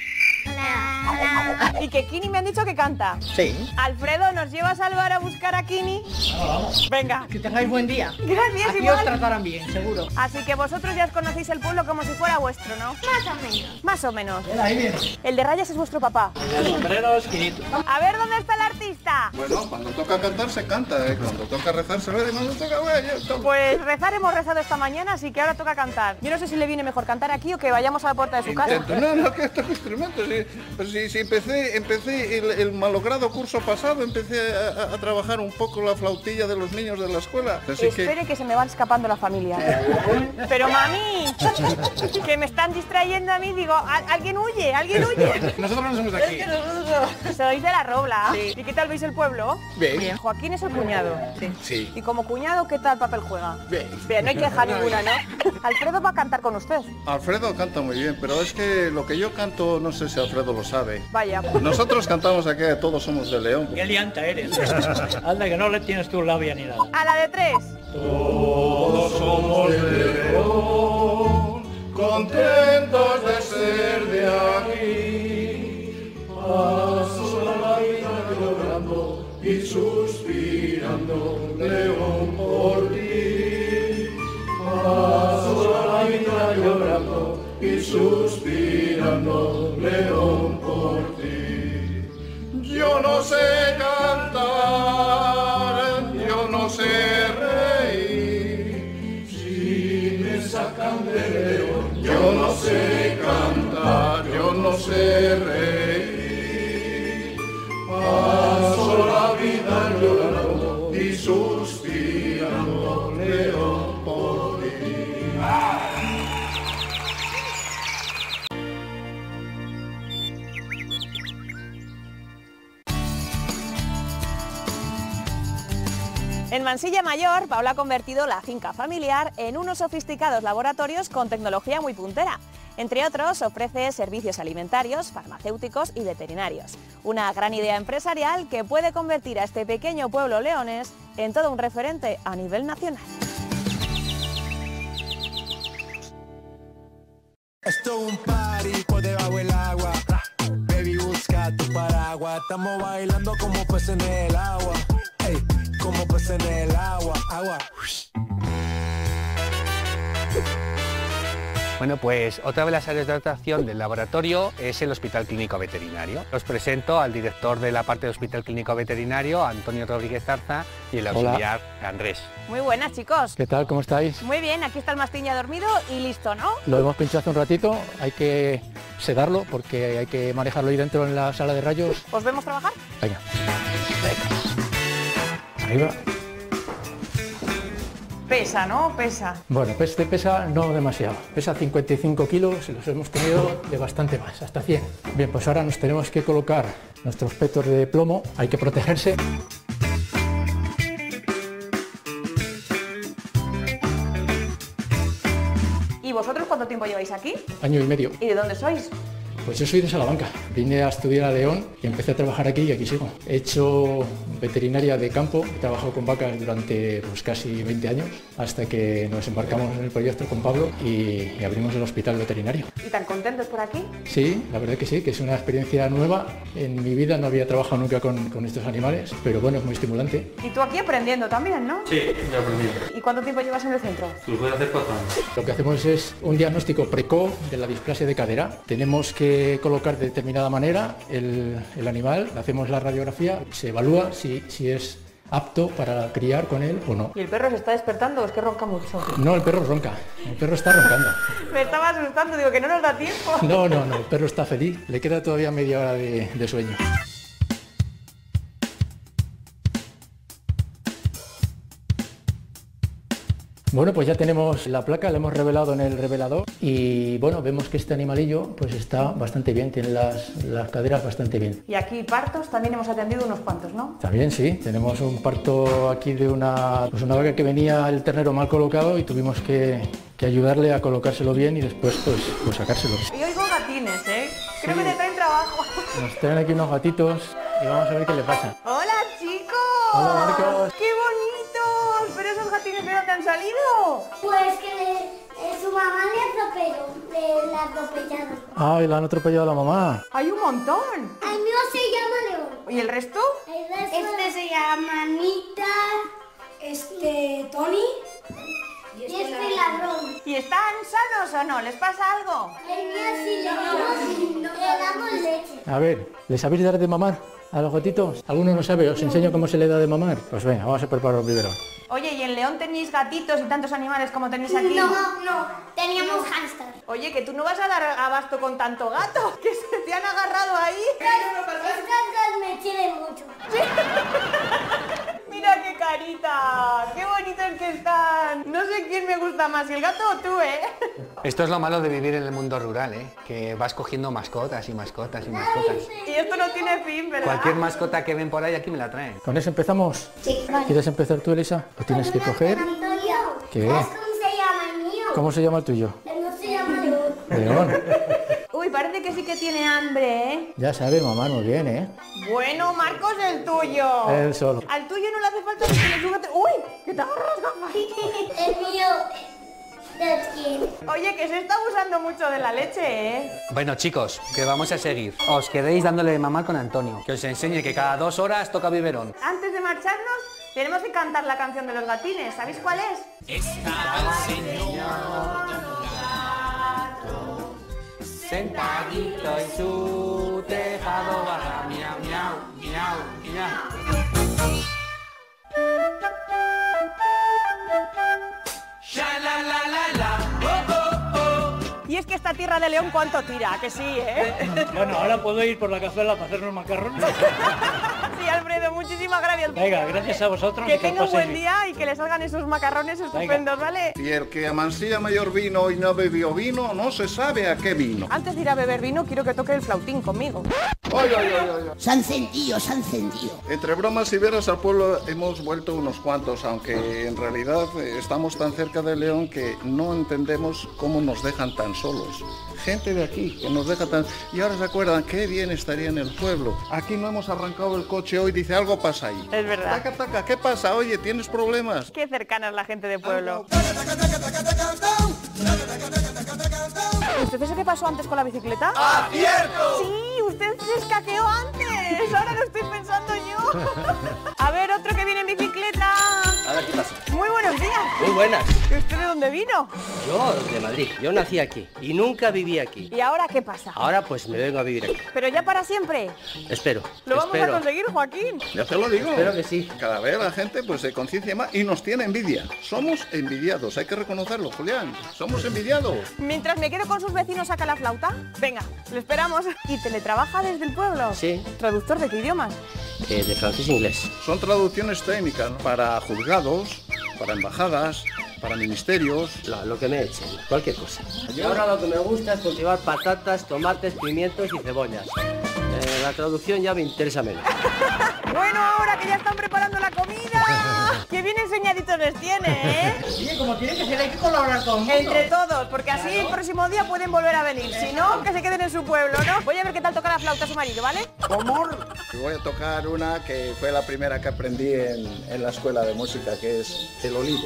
Hola. Y que Kini me han dicho que canta. Sí. Alfredo, ¿nos llevas al bar a buscar a Kini? Vamos. Venga. Que tengáis buen día. Gracias, Aquí igual. os tratarán bien, seguro. Así que vosotros ya os conocéis el pueblo como si fuera vuestro, ¿no? Más o menos. Más o menos. Ahí viene. El de rayas es vuestro papá. El sombrero es Quinito. A ver, ¿dónde está el artista? Bueno, cuando toca cantar se canta, ¿eh? Cuando toca rezar se ve, cuando toca... Pues rezar hemos rezado esta mañana, así que ahora toca cantar. Yo no sé si le viene mejor cantar aquí o que vayamos a la puerta de su casa. No, que estos instrumentos, sí. Pues sí, empecé el malogrado curso pasado, empecé a trabajar un poco la flautilla de los niños de la escuela. Así Espere que se me va escapando la familia. Pero mami, que me están distrayendo a mí, digo, alguien huye, alguien huye. Nosotros no somos de aquí. Sois de la Robla. Sí. ¿Y qué tal veis el pueblo? Bien. Joaquín es el cuñado. Sí. Y como cuñado, ¿qué tal papel juega? Bien. Bien, no hay queja ninguna, ¿no? Alfredo va a cantar con usted. Alfredo canta muy bien, pero es que lo que yo canto no sé si Alfredo lo sabe. Vaya. Nosotros cantamos aquí, todos somos de León. Qué lianta eres. Anda, que no le tienes tu labia ni nada. A la de 3. Todos somos de León, contentos de ser de aquí. Paso la vida llorando y suspirando, León, por ti. Paso la vida llorando y suspirando, León, por ti. Yo no sé cantar, yo no sé reír, si me sacan de León. Yo no sé cantar, yo no sé reír, paso la vida llorando y suspirando, León, por ti. En Mansilla Mayor, Paula ha convertido la finca familiar en unos sofisticados laboratorios con tecnología muy puntera. Entre otros, ofrece servicios alimentarios, farmacéuticos y veterinarios. Una gran idea empresarial que puede convertir a este pequeño pueblo leonés en todo un referente a nivel nacional. Esto es un party por debajo del agua. Baby, busca tu paraguas. Estamos bailando como peces en el agua. Ey, como peces en el agua. Agua. Bueno, pues otra de las áreas de actuación del laboratorio es el Hospital Clínico Veterinario. Os presento al director de la parte de Hospital Clínico Veterinario, Antonio Rodríguez Zarza, y el auxiliar Andrés. Muy buenas, chicos. ¿Qué tal? ¿Cómo estáis? Muy bien, aquí está el mastín ya dormido y listo, ¿no? Lo hemos pinchado hace un ratito, hay que sedarlo porque hay que manejarlo ahí dentro en la sala de rayos. ¿Os vemos trabajar? Venga. Arriba. Pesa, ¿no? Pesa. Bueno, este pesa no demasiado, pesa 55 kilos y los hemos tenido de bastante más, hasta 100. Bien, pues ahora nos tenemos que colocar nuestros petos de plomo, hay que protegerse. ¿Y vosotros cuánto tiempo lleváis aquí? Año y medio. ¿Y de dónde sois? Pues yo soy de Salamanca. Vine a estudiar a León y empecé a trabajar aquí y aquí sigo. He hecho veterinaria de campo, he trabajado con vacas durante pues, casi 20 años, hasta que nos embarcamos en el proyecto con Pablo y abrimos el hospital veterinario. ¿Y tan contentos por aquí? Sí, la verdad que sí, que es una experiencia nueva. En mi vida no había trabajado nunca con estos animales, pero bueno, es muy estimulante. Y tú aquí aprendiendo también, ¿no? Sí, he aprendido. ¿Y cuánto tiempo llevas en el centro? Pues voy a hacer 4 años. Lo que hacemos es un diagnóstico precoz de la displasia de cadera. Tenemos que colocar de determinada manera el animal, le hacemos la radiografía, se evalúa si es apto para criar con él o no. ¿Y el perro se está despertando o es que ronca mucho? No, el perro ronca, el perro está roncando. Me estaba asustando, digo que no nos da tiempo. No, el perro está feliz, le queda todavía media hora de sueño. Bueno, pues ya tenemos la placa, la hemos revelado en el revelador y bueno, vemos que este animalillo pues está bastante bien, tiene las caderas bastante bien. Y aquí partos también hemos atendido unos cuantos, ¿no? También sí, tenemos un parto aquí de una vaca que venía el ternero mal colocado y tuvimos que ayudarle a colocárselo bien y después pues sacárselo. Y oigo gatines, ¿eh? Creo Sí. que te traen trabajo. Nos traen aquí unos gatitos y vamos a ver qué le pasa. ¡Hola, chicos! Hola, Marcos. ¡Qué bonitos! ¿Pero esos gatines de dónde han salido? Pues que su mamá le atropellaron. ¡Ay, la han atropellado a la mamá! ¡Hay un montón! El mío se llama León. ¿Y el resto? Este se llama Anita, Tony y este ladrón. ¿Y están sanos o no? ¿Les pasa algo? El mío sí le damos leche. A ver, ¿les sabéis dar de mamar a los gatitos? ¿Alguno no sabe? ¿Os enseño cómo se le da de mamar? Pues venga, vamos a preparar el biberón. Oye, ¿y en León tenéis gatitos y tantos animales como tenéis aquí? No, teníamos hámster. Oye, que tú no vas a dar abasto con tanto gato, que se te han agarrado ahí. Estas dos me quieren mucho. Mira qué carita, qué bonitos que están. No sé quién me gusta más, si el gato o tú, ¿eh? Esto es lo malo de vivir en el mundo rural, ¿eh? Que vas cogiendo mascotas y mascotas y mascotas. Y esto no tiene fin, ¿verdad? Cualquier mascota que ven por ahí aquí me la traen. ¿Con eso empezamos? Sí. ¿Quieres empezar tú, Elisa? Lo tienes que coger. Antonio, ¿Qué? ¿sabes cómo se llama el mío? ¿Cómo se llama el tuyo? El mío se llama León. León. Uy, parece que sí que tiene hambre, ¿eh? Ya sabe, mamá, muy bien, ¿eh? Bueno, Marcos, el tuyo. Él solo. Al tuyo no le hace falta que le suba... ¡Uy! ¡Que te agarras las gafas! El mío lo tiene. Oye, que se está abusando mucho de la leche, ¿eh? Bueno, chicos, que vamos a seguir. Os quedéis dándole de mamar con Antonio, que os enseñe que cada 2 horas toca biberón. Antes de marcharnos, tenemos que cantar la canción de los gatines. ¿Sabéis cuál es? Estaba el señor Sentadito en su tejado baja, miau, miau, miau, miau. Y es que esta tierra de León, ¿cuánto tira? Que sí, ¿eh? Bueno, ahora puedo ir por la cazuela para hacernos macarrones. Sí, Alfredo, muchísimas gracias. Venga, gracias a vosotros. Que y tenga un paséis buen bien. día y que le salgan esos macarrones estupendos, ¿vale? Y el que a Mansilla mayor vino y no bebió vino, no se sabe a qué vino. Antes de ir a beber vino, quiero que toque el flautín conmigo. ¡Ay, ay, ay, ay! Se han encendido, se han encendido. Entre bromas y veras al pueblo hemos vuelto unos cuantos, aunque en realidad estamos tan cerca de León que no entendemos cómo nos dejan tan solos. Gente de aquí que nos deja tan... Y ahora se acuerdan qué bien estaría en el pueblo. Aquí no hemos arrancado el coche hoy, dice algo pasa ahí. Es verdad. Taca, taca, ¿qué pasa? Oye, ¿tienes problemas? Qué cercana es la gente de pueblo. ¿Usted sabe qué pasó antes con la bicicleta? ¡Acierto! Sí, usted se escaqueó antes. Ahora lo estoy pensando yo. A ver, otro que viene en bicicleta. A ver, ¿qué pasa? Muy buenos días. Muy buenas. ¿Y usted de dónde vino? Yo de Madrid. Yo nací aquí y nunca viví aquí. ¿Y ahora qué pasa? Ahora pues me vengo a vivir aquí. ¿Pero ya para siempre? Espero. Lo vamos espero. a conseguir, Joaquín. Ya te lo digo. Espero que sí. Cada vez la gente pues se conciencia más y nos tiene envidia. Somos envidiados, hay que reconocerlo, Julián. Somos envidiados. Mientras me quedo con sus vecinos, saca la flauta. Venga, le esperamos. ¿Y teletrabaja desde el pueblo? Sí. ¿Traductor de qué idiomas? De francés e inglés. Son traducciones técnicas, ¿no? Para juzgados, para embajadas, para ministerios. Lo que me echen, cualquier cosa. Y ahora lo que me gusta es cultivar patatas, tomates, pimientos y cebollas. La traducción ya me interesa menos. Bueno, ahora que ya están preparando la comida, que viene enseñadito méritos les tiene, ¿eh? Oye, como tiene que ser, hay que colaborar con Entre todos, porque así el próximo día pueden volver a venir. Si no, que se queden en su pueblo, ¿no? Voy a ver qué tal toca la flauta su marido, ¿vale? Amor. Voy a tocar una que fue la primera que aprendí en la escuela de música, que es el olivo.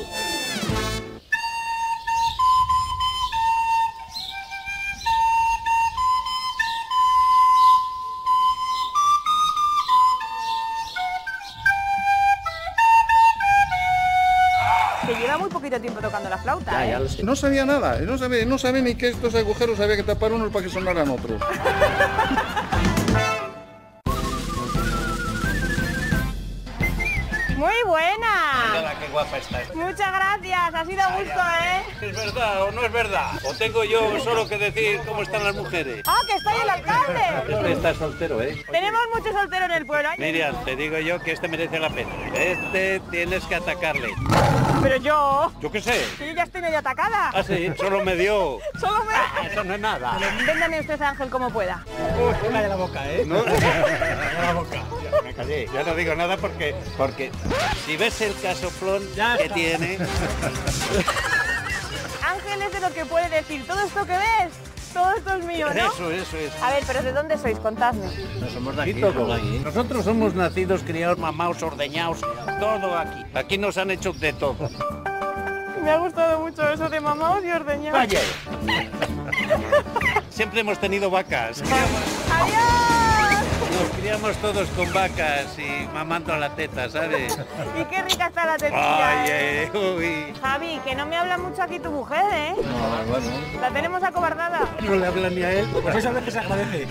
Que lleva muy poquito tiempo tocando la flauta, ¿eh? Lo sé. No sabía nada, no sabía ni que estos agujeros había que tapar unos para que sonaran otros. Muy buena. Mira qué guapa estás. Muchas gracias, ha sido gusto, ¿eh? ¿Es verdad o no es verdad? ¿O tengo yo solo que decir cómo están las mujeres? ¡Ah, que está ahí el alcalde! Este está soltero, ¿eh? Tenemos muchos solteros en el pueblo. Miriam, te digo yo que este merece la pena. Este tienes que atacarle. Pero yo... Yo qué sé. Que yo ya estoy medio atacada. Ah, sí, solo me dio. Solo me... Eso no es nada. Véndame usted, Ángel, como pueda. Uy, me de la boca, ¿eh? ¿No? Me de la boca. Ya me callé. Ya no digo nada porque si ves el casoplón que tiene... Ángel es de lo que puede decir. Todo esto que ves, todo esto es mío, ¿no? Eso. A ver, pero ¿de dónde sois? Contadme. No somos de aquí, Nosotros somos nacidos, criados, mamaos, ordeñados, todo aquí. Aquí nos han hecho de todo. Me ha gustado mucho eso de mamaos y ordeñados. Vaya. Siempre hemos tenido vacas. ¡Adiós! Nos criamos todos con vacas y mamando a la teta, ¿sabes? Y qué rica está la tetilla. Ay, uy. Javi, que no me habla mucho aquí tu mujer, ¿eh? No, bueno. La tenemos acobardada. No le hablan ni a él, pues esa vez que se agradece.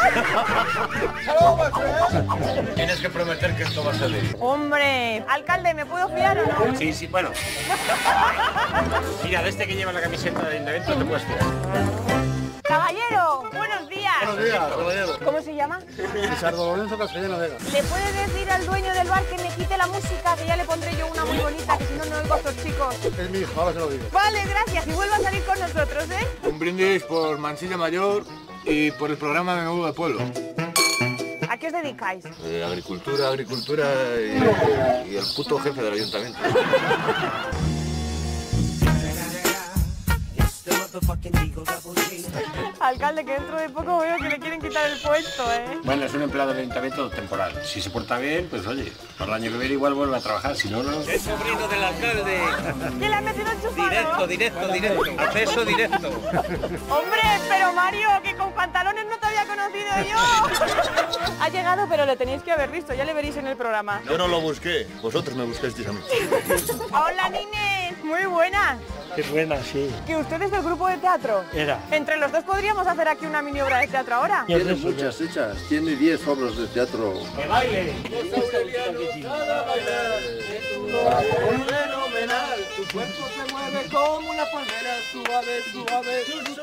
Tienes que prometer que esto va a salir. Hombre, alcalde, ¿me puedo fiar o no? Sí, bueno. Mira, de este que lleva la camiseta del ayuntamiento te puedes fiar. Caballero, buenos días. Buenos días, caballero. ¿Cómo se llama? Lizardo Lorenzo Castellano Vega. ¿Le puede decir al dueño del bar que me quite la música, que ya le pondré yo una muy bonita, que si no, no oigo a estos chicos? Es mi hijo, ahora se lo digo. Vale, gracias. Y vuelva a salir con nosotros, ¿eh? Un brindis por Mansilla Mayor y por el programa de Menú del Pueblo. ¿A qué os dedicáis? Agricultura y el puto jefe del ayuntamiento. Alcalde, que dentro de poco veo que le quieren quitar el puesto, ¿eh? Bueno, es un empleado del ayuntamiento temporal. Si se porta bien, pues oye, para el año que viene igual vuelve a trabajar, si no, no. Es sobrino del alcalde. ¿Quién le ha metido el chufado? Directo. Acceso directo. Hombre, pero Mario, que con pantalones no te había conocido yo. Ha llegado, pero lo tenéis que haber visto, ya le veréis en el programa. Yo no lo busqué, vosotros me buscasteis a mí. Hola, Nines, muy buenas. Qué buena, sí. ¿Que usted es del grupo de teatro? Era. Entre los dos podríamos hacer aquí una mini obra de teatro ahora. Tiene muchas hechas, tiene 10 obras de teatro. ¡Que baile! Fenomenal, tu cuerpo se mueve como una palmera, suave, suave,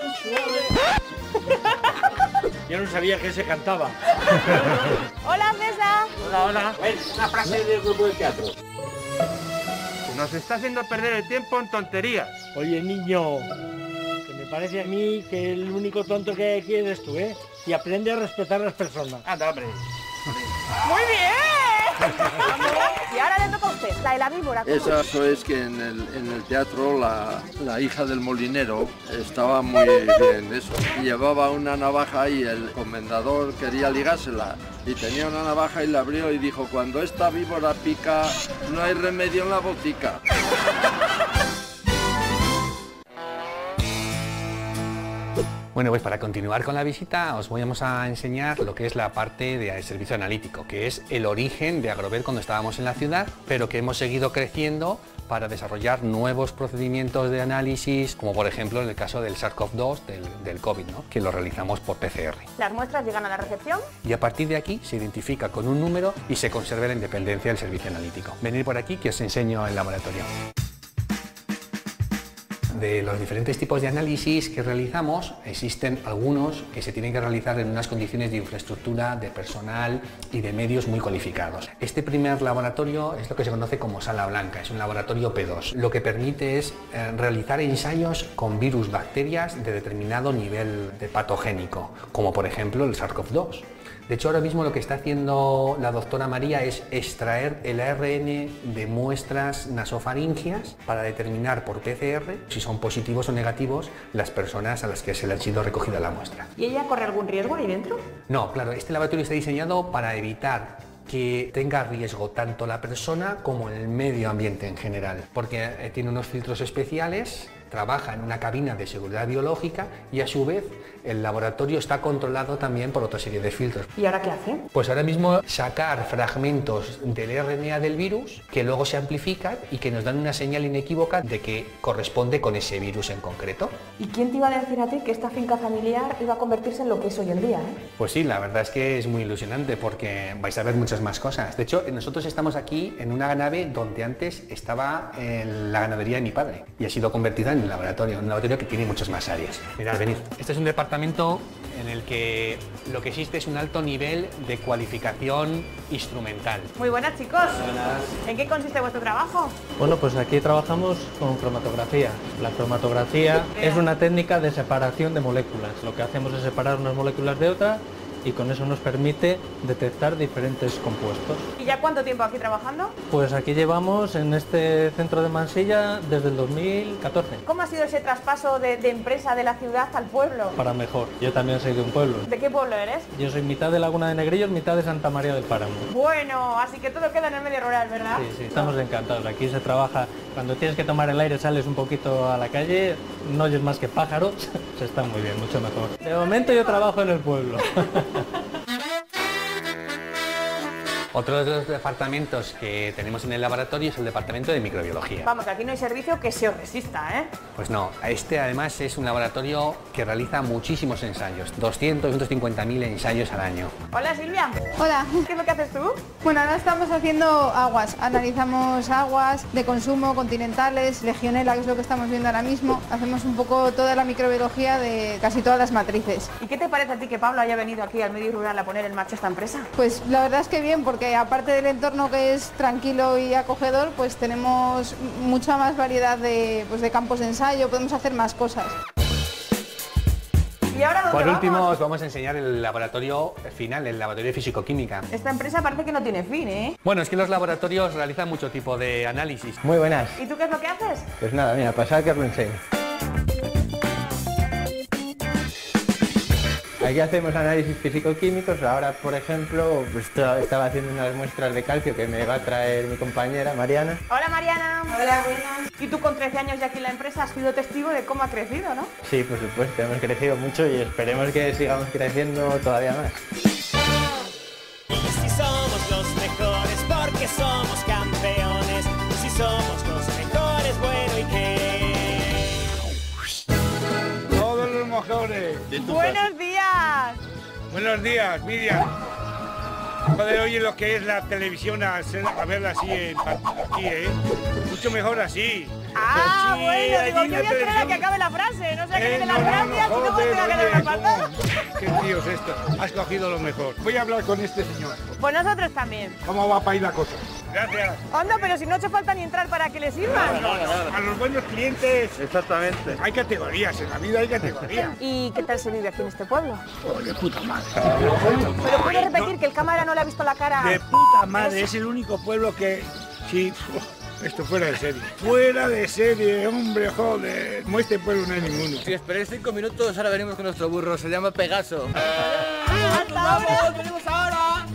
suave. Yo no sabía que se cantaba. Hola, César. Hola. Una frase del grupo de teatro. Nos está haciendo perder el tiempo en tonterías. Oye, niño, que me parece a mí que el único tonto que hay aquí eres tú, ¿eh? Y aprende a respetar a las personas. Anda, hombre. ¡Muy bien! Y ahora le toca a usted, la de la víbora. Eso es que en el teatro la hija del molinero estaba muy bien eso. Y llevaba una navaja y el comendador quería ligársela. Y tenía una navaja y la abrió y dijo, cuando esta víbora pica, no hay remedio en la botica. Bueno, pues para continuar con la visita os vamos a enseñar lo que es la parte del servicio analítico, que es el origen de Agrover cuando estábamos en la ciudad, pero que hemos seguido creciendo para desarrollar nuevos procedimientos de análisis, como por ejemplo en el caso del SARS-CoV-2, del COVID, ¿no? Que lo realizamos por PCR. Las muestras llegan a la recepción. Y a partir de aquí se identifica con un número y se conserva la independencia del servicio analítico. Venid por aquí que os enseño el laboratorio. De los diferentes tipos de análisis que realizamos, existen algunos que se tienen que realizar en unas condiciones de infraestructura, de personal y de medios muy cualificados. Este primer laboratorio es lo que se conoce como sala blanca, es un laboratorio P2. Lo que permite es realizar ensayos con virus, bacterias de determinado nivel de patogénico, como por ejemplo el SARS-CoV-2. De hecho, ahora mismo lo que está haciendo la doctora María es extraer el ARN de muestras nasofaringias para determinar por PCR si son positivos o negativos las personas a las que se le ha sido recogida la muestra. ¿Y ella corre algún riesgo ahí dentro? No, claro, este laboratorio está diseñado para evitar que tenga riesgo tanto la persona como el medio ambiente en general, porque tiene unos filtros especiales, trabaja en una cabina de seguridad biológica y a su vez el laboratorio está controlado también por otra serie de filtros. ¿Y ahora qué hace? Pues ahora mismo sacar fragmentos del RNA del virus que luego se amplifican y que nos dan una señal inequívoca de que corresponde con ese virus en concreto. ¿Y quién te iba a decir a ti que esta finca familiar iba a convertirse en lo que es hoy en día, Pues sí, la verdad es que es muy ilusionante porque vais a ver muchas más cosas. De hecho, nosotros estamos aquí en una nave donde antes estaba la ganadería de mi padre y ha sido convertida en un laboratorio que tiene muchas más áreas. Mirad, venid. Este es un departamento en el que lo que existe es un alto nivel de cualificación instrumental. Muy buenas, chicos. Buenas. ¿En qué consiste vuestro trabajo? Bueno, pues aquí trabajamos con cromatografía. La cromatografía es una técnica de separación de moléculas. Lo que hacemos es separar unas moléculas de otras y con eso nos permite detectar diferentes compuestos. ¿Y ya cuánto tiempo aquí trabajando? Pues aquí llevamos en este centro de Mansilla desde el 2014. ¿Cómo ha sido ese traspaso de empresa de la ciudad al pueblo? Para mejor. Yo también soy de un pueblo. ¿De qué pueblo eres? Yo soy mitad de Laguna de Negrillos, mitad de Santa María del Páramo. Bueno, así que todo queda en el medio rural, ¿verdad? Sí, sí, estamos encantados. Aquí se trabaja, cuando tienes que tomar el aire sales un poquito a la calle, no oyes más que pájaros, se está muy bien, mucho mejor. De momento yo trabajo en el pueblo. Otro de los departamentos que tenemos en el laboratorio es el departamento de microbiología. Vamos, que aquí no hay servicio que se os resista, Pues no, este además es un laboratorio que realiza muchísimos ensayos, 200-250.000 ensayos al año. Hola, Silvia. Hola. ¿Qué es lo que haces tú? Bueno, ahora estamos haciendo aguas, analizamos aguas de consumo continentales, legionela, que es lo que estamos viendo ahora mismo. Hacemos un poco toda la microbiología de casi todas las matrices. ¿Y qué te parece a ti que Pablo haya venido aquí al medio rural a poner en marcha esta empresa? Pues la verdad es que bien, porque aparte del entorno que es tranquilo y acogedor, pues tenemos mucha más variedad de campos de ensayo, podemos hacer más cosas. ¿Y ahora dónde Por último, vamos? os vamos a enseñar el laboratorio final, el laboratorio de fisicoquímica. Esta empresa parece que no tiene fin, Bueno, es que los laboratorios realizan mucho tipo de análisis. Muy buenas. ¿Y tú qué es lo que haces? Pues nada, mira, pasad que os lo enseño. Aquí hacemos análisis físico-químicos. Ahora, por ejemplo, pues estaba haciendo unas muestras de calcio que me va a traer mi compañera Mariana. Hola, Mariana. Hola, buenas. Y tú con 13 años ya aquí en la empresa has sido testigo de cómo ha crecido, ¿no? Sí, por supuesto, hemos crecido mucho y esperemos que sigamos creciendo todavía más. Si somos los mejores porque somos campeones. Si somos los mejores, bueno, ¿y qué? Todos los mejores. ¡Buenos días! Buenos días, Miriam. Joder, oye lo que es la televisión a verla así, aquí, mucho mejor así. Ah, Sí, bueno, digo, allí yo en voy a la esperar a televisión. que acabe la frase, no sé qué dice las no, gracias y luego joder, tengo que dar oye, la pata. ¿Qué tío es esto? Has cogido lo mejor. Voy a hablar con este señor. Pues nosotros también. ¿Cómo va para ir la cosa? Gracias. Onda, pero si no hace falta ni entrar para que le sirvan. A los buenos clientes. Exactamente. Hay categorías, en la vida hay categorías. ¿Y qué tal se vive aquí en este pueblo? Oh, de puta madre. Pero puede repetir que el cámara no le ha visto la cara. De puta madre, es el único pueblo que... Sí, esto fuera de serie. Fuera de serie, hombre, joder. Como este pueblo no hay ninguno. Si esperéis 5 minutos, ahora venimos con nuestro burro, se llama Pegaso. ¡Hasta ahora! ¡Venimos ahora!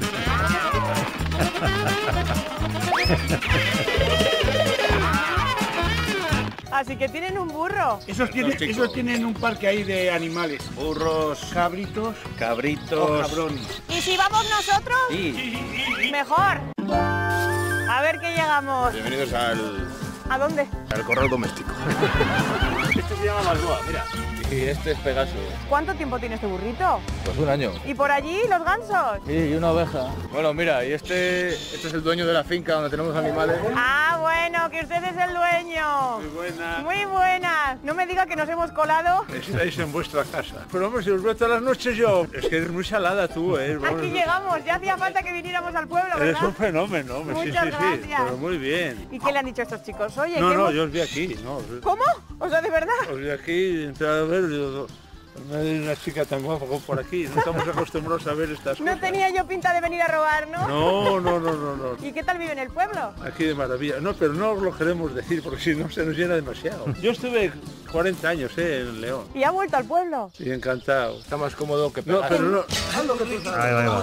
Así que tienen un burro. Esos tienen un parque ahí de animales. Burros, Cabritos cabritos. o cabrones. ¿Y si vamos nosotros? Sí. Mejor. A ver que llegamos. Bienvenidos al ¿A dónde? corral doméstico. Este se llama Balboa, mira. Y este es Pegaso. ¿Cuánto tiempo tiene este burrito? Pues 1 año. ¿Y por allí los gansos? Sí, y una oveja. Bueno, mira, y este es el dueño de la finca donde tenemos animales. Ah, bueno, que usted es el dueño. Muy buenas. Muy buenas. No me diga que nos hemos colado. Estáis en vuestra casa. Pero hombre, si os veo todas las noches yo... Es que eres muy salada tú, Aquí llegamos, ya hacía falta que viniéramos al pueblo, ¿verdad? Eres un fenómeno, hombre. Muchas sí, gracias. pero muy bien. ¿Y qué le han dicho estos chicos? Oye, No, ¿qué no, hemos- yo os vi aquí, no. ¿Cómo? O sea, ¿de verdad? Os vi aquí, entré a ver y digo, No hay una chica tan guapa como por aquí, no estamos acostumbrados a ver estas cosas. No tenía yo pinta de venir a robar, ¿no? No. ¿Y qué tal vive en el pueblo? Aquí de maravilla. No, pero no os lo queremos decir porque si no se nos llena demasiado. Yo estuve 40 años en León. ¿Y ha vuelto al pueblo? Sí, encantado. Está más cómodo que No, pegar. pero no. Ahí.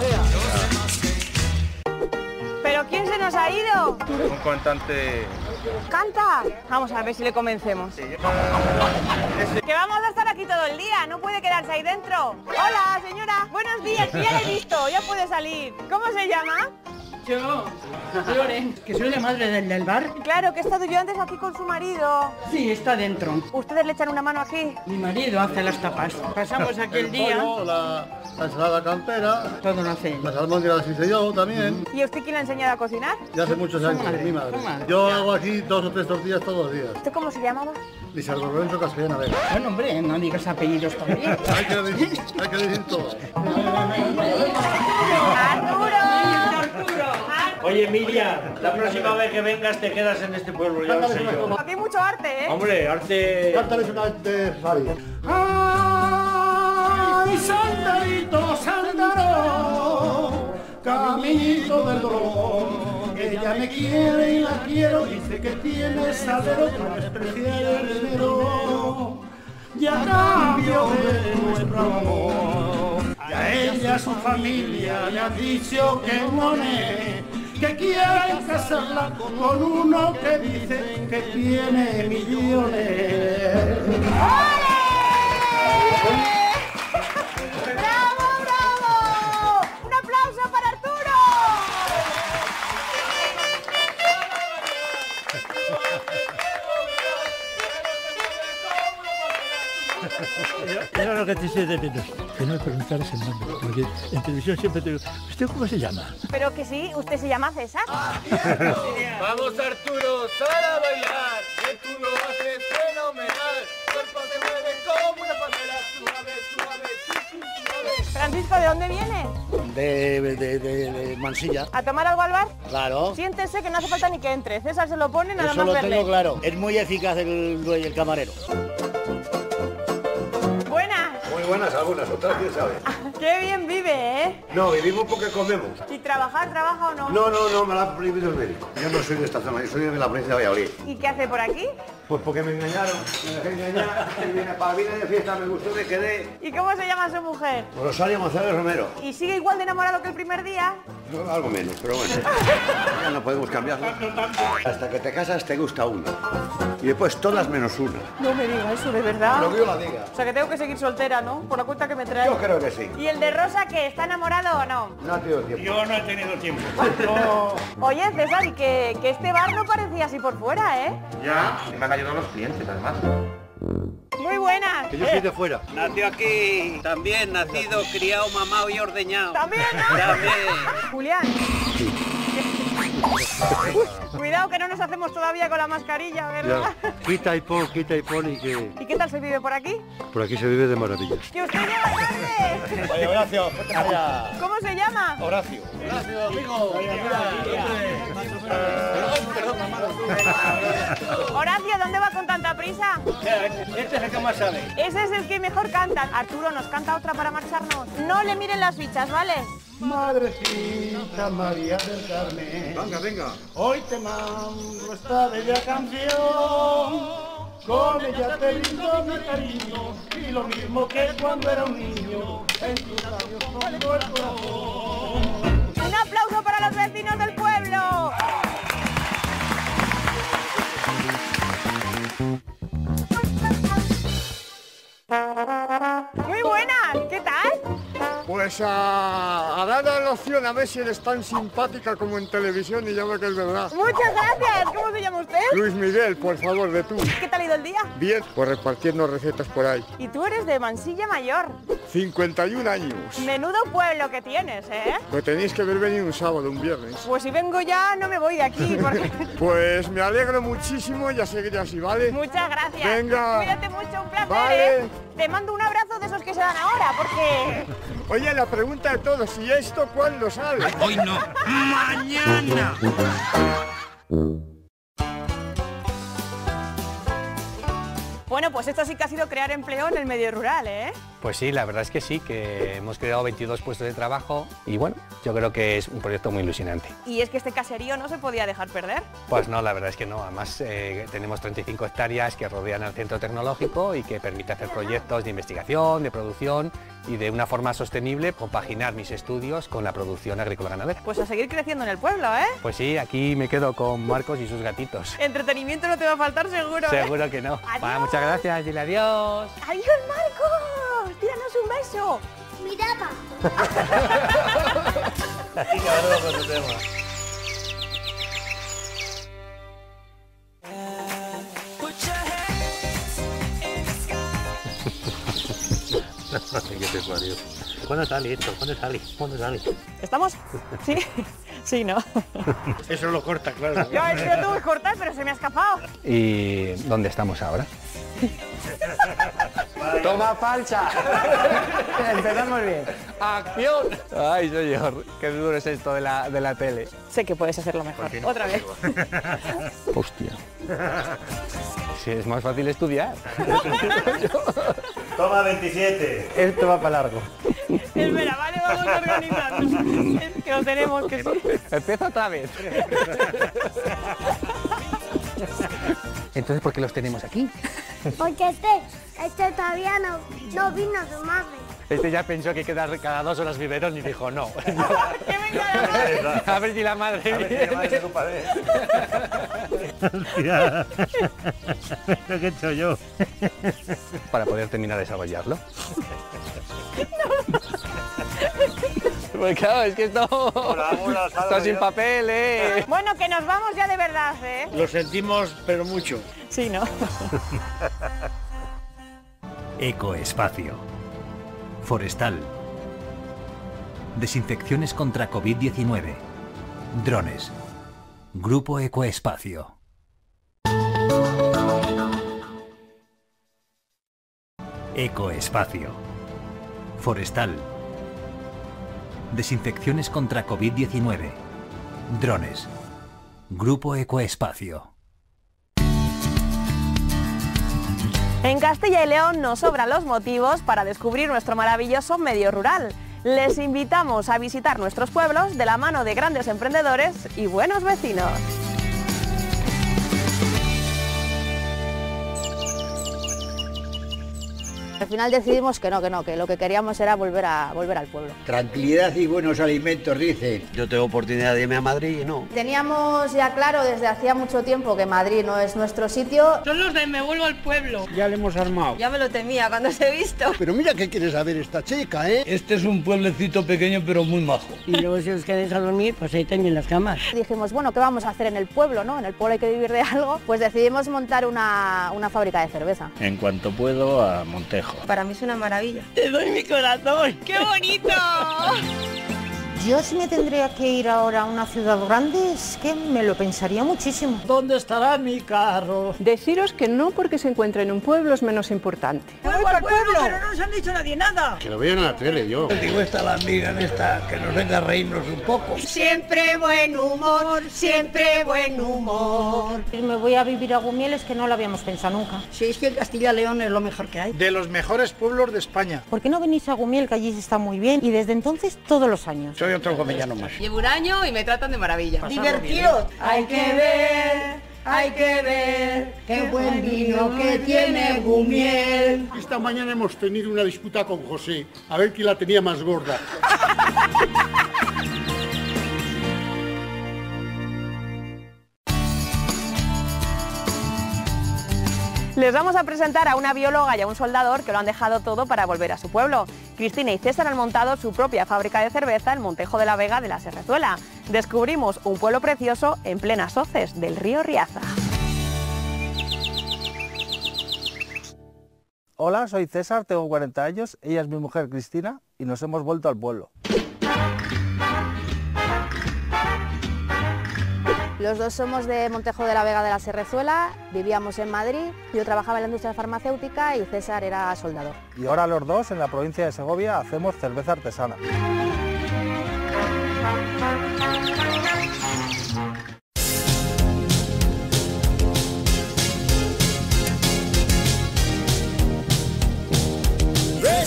¿Pero quién se nos ha ido? Un cantante... ¡Canta! Vamos a ver si le convencemos. Que vamos a estar aquí todo el día, no puede quedarse ahí dentro. Hola, señora. Buenos días, ya la he visto, ya puede salir. ¿Cómo se llama? Yo, Loren, que soy la madre del bar. Claro, que he estado yo antes aquí con su marido. Sí, está dentro. ¿Ustedes le echan una mano aquí? Mi marido hace las tapas. Pasamos aquí el día. Pollo, la ensalada campera. Todo lo hace. Las albóndigas las hice yo también. ¿Y usted quién le ha enseñado a cocinar? Ya hace muchos años, mi madre. Yo hago aquí 2 o 3 tortillas todos los días. ¿Usted cómo se llamaba? Lizardo Lorenzo Castellana Vega. Bueno, hombre, no digas apellidos también. hay que decir todo. ¡Arturo! Oye, Miriam, la próxima vez que vengas te quedas en este pueblo, ya lo sé yo. Aquí hay mucho arte, ¿eh? Hombre, arte... Cántales una de Fari. Ay, Sandarito, Sándaro, caminito del dolor. Ella me quiere y la quiero, dice que tiene salero para despreciar el dinero. Y a cambio de nuestro amor, y a ella su familia le han dicho que no que quieren casarla con uno que dice que tiene millones. ¡Bravo, bravo! ¡Un aplauso para Arturo! Era lo que te estoy diciendo, que no me preguntaras el nombre, porque en televisión siempre te digo, ¿usted cómo se llama? Pero que sí, usted se llama César. Vamos, Arturo, sal a bailar, que tú lo haces fenomenal. Cuerpo te mueve como una palmera, suave, suave. Francisco, ¿de dónde viene? De Mansilla. ¿A tomar algo al bar? Claro. Siéntese que no hace falta ni que entre. César se lo pone nada Eso más lo verle. tengo claro. Es muy eficaz el camarero. Buenas. Muy buenas algunas, otras quién sabe. Qué bien vive, ¿eh? No, vivimos porque comemos. ¿Y trabajar, trabaja o no? No, me lo ha prohibido el médico. Yo no soy de esta zona, yo soy de la provincia de Valladolid. ¿Y qué hace por aquí? Pues porque me engañaron, me dejé engañar, vine de fiesta, me gustó, me quedé. ¿Y cómo se llama su mujer? Rosario González Romero. ¿Y sigue igual de enamorado que el primer día? No, algo menos, pero bueno. Ya no podemos cambiarlo. Hasta que te casas te gusta uno. Y después todas menos una. No me diga eso, ¿de verdad? Lo que yo la diga. O sea que tengo que seguir soltera, ¿no? Por la cuenta que me trae. Yo creo que sí. ¿Y el de Rosa qué? ¿Está enamorado o no? No ha tenido tiempo. Yo no he tenido tiempo. Oye, César, y que este bar no parecía así por fuera, ¿eh? Ya, me han ayudado los clientes, además. Muy buenas. Que yo soy de fuera. Nació aquí, también nacido, criado, mamado y ordeñado. ¿También, no? También. Julián. Cuidado que no nos hacemos todavía con la mascarilla, ¿verdad? Ya, quita y pon y que ¿Y qué tal se vive por aquí? por aquí se vive de maravilla. ¡Que usted llega tarde! Oye, Horacio, vete para allá. ¿Cómo se llama? Horacio. Horacio, amigo. Horacio, ¿dónde va con tanta prisa? Este es el que más sabe. Ese es el que mejor canta. Arturo, ¿nos canta otra para marcharnos? No le miren las fichas, ¿vale? Madrecita María del Carmen. Venga. Hoy te mando esta bella canción. Con ella te brindo mi cariño y lo mismo que cuando era un niño. En tus labios pongo el corazón. Un aplauso para los vecinos del pueblo. Muy buenas, ¿qué tal? Pues a dar la opción a ver si eres tan simpática como en televisión y llama que es verdad. Muchas gracias. ¿Cómo se llama usted? Luis Miguel, por favor, de tú. ¿Qué tal ha ido el día? Bien, pues repartiendo recetas por ahí. Y tú eres de Mansilla Mayor. 51 años. Menudo pueblo que tienes, ¿eh? Lo tenéis que ver venir un sábado, un viernes. Pues si vengo ya no me voy de aquí porque... Pues me alegro muchísimo, ya seguiré así, ¿vale? Muchas gracias. Venga. Cuídate mucho, un placer, Vale. ¿eh? Te mando un abrazo de esos que se dan ahora, porque... Oye, la pregunta de todos, ¿y esto cuándo sale? Hoy no, mañana. Bueno, pues esto sí que ha sido crear empleo en el medio rural, ¿eh? Pues sí, la verdad es que sí, que hemos creado 22 puestos de trabajo y bueno, yo creo que es un proyecto muy ilusionante. Y es que este caserío no se podía dejar perder. Pues no, la verdad es que no. Además, tenemos 35 hectáreas que rodean al centro tecnológico y que permite hacer proyectos de investigación, de producción y de una forma sostenible compaginar mis estudios con la producción agrícola ganadera. Pues a seguir creciendo en el pueblo, ¿eh? Pues sí, aquí me quedo con Marcos y sus gatitos. Entretenimiento no te va a faltar seguro, Seguro ¿eh? que no. Adiós. Vale, muchas gracias, dile adiós. ¡Adiós, Marcos! ¡Tíranos un beso! Miraba. Así que ahora con tu tema. ¿Qué te parió? ¿Cuándo sale esto? ¿Cuándo sale? ¿Cuándo sale? ¿Estamos? Sí. Sí, ¿no? Eso lo corta, claro. Yo lo tuve que cortar, pero se me ha escapado. ¿Y dónde estamos ahora? ¡Toma falsa! Empezamos bien. ¡Acción! Ay, señor, qué duro es esto de la tele. Sé que puedes hacerlo mejor. Otra vez. Hostia. Si es más fácil estudiar. Toma 27. Esto va para largo. Espera, vale, vamos organizando. Es que lo tenemos que sí. Empieza otra vez. Entonces, ¿por qué los tenemos aquí? Porque este todavía no vino su madre. Este ya pensó que hay que dar cada 2 horas biberón y dijo no. ¡Que venga la madre! A ver si la madre... A ver si la madre se ocupa de él. Hostia. Lo que he hecho yo. Para poder terminar de desarrollarlo. Pues claro, es que esto... Está sin papel, ¿eh? Bueno, que nos vamos ya de verdad, ¿eh? Lo sentimos, pero mucho. Sí, ¿no? Ecoespacio. Forestal. Desinfecciones contra COVID-19. Drones. Grupo Ecoespacio. Ecoespacio. Forestal. Desinfecciones contra COVID-19. Drones. Grupo Ecoespacio. En Castilla y León nos sobran los motivos para descubrir nuestro maravilloso medio rural. Les invitamos a visitar nuestros pueblos de la mano de grandes emprendedores y buenos vecinos. Al final decidimos que lo que queríamos era volver al pueblo. Tranquilidad y buenos alimentos, dicen. Yo tengo oportunidad de irme a Madrid y no. Teníamos ya claro desde hacía mucho tiempo que Madrid no es nuestro sitio. Son los de me vuelvo al pueblo. Ya le hemos armado. Ya me lo temía cuando os he visto. Pero mira qué quiere saber esta chica, ¿eh? Este es un pueblecito pequeño pero muy majo. Y luego si os quedáis a dormir, pues ahí tenéis las camas. Dijimos, bueno, ¿qué vamos a hacer en el pueblo, no? En el pueblo hay que vivir de algo. Pues decidimos montar una fábrica de cerveza. En cuanto puedo, a Montejo. Para mí es una maravilla. Te doy mi corazón. ¡Qué bonito! Yo si me tendría que ir ahora a una ciudad grande, es que me lo pensaría muchísimo. ¿Dónde estará mi carro? Deciros que no porque se encuentre en un pueblo es menos importante. ¡Voy para el pueblo! Pero no nos han dicho nadie nada. Que lo vean en la tele, yo. Digo, está la amiga en esta, que nos venga a reírnos un poco. Siempre buen humor, siempre buen humor. Me voy a vivir a Gumieles, que no lo habíamos pensado nunca. Si es que Castilla y León es lo mejor que hay. De los mejores pueblos de España. ¿Por qué no venís a Gumiel, que allí se está muy bien? Y desde entonces, todos los años. Soy otro gomellano más. Llevo un año y me tratan de maravilla. Divertidos. Hay que ver, qué buen vino que tiene Gumiel. Esta mañana hemos tenido una disputa con José, a ver quién la tenía más gorda. Les vamos a presentar a una bióloga y a un soldador que lo han dejado todo para volver a su pueblo. Cristina y César han montado su propia fábrica de cerveza en Montejo de la Vega de la Serrezuela. Descubrimos un pueblo precioso en plenas hoces del río Riaza. Hola, soy César, tengo 40 años, ella es mi mujer Cristina y nos hemos vuelto al pueblo. Los dos somos de Montejo de la Vega de la Serrezuela, vivíamos en Madrid, yo trabajaba en la industria farmacéutica y César era soldador. Y ahora los dos en la provincia de Segovia hacemos cerveza artesana.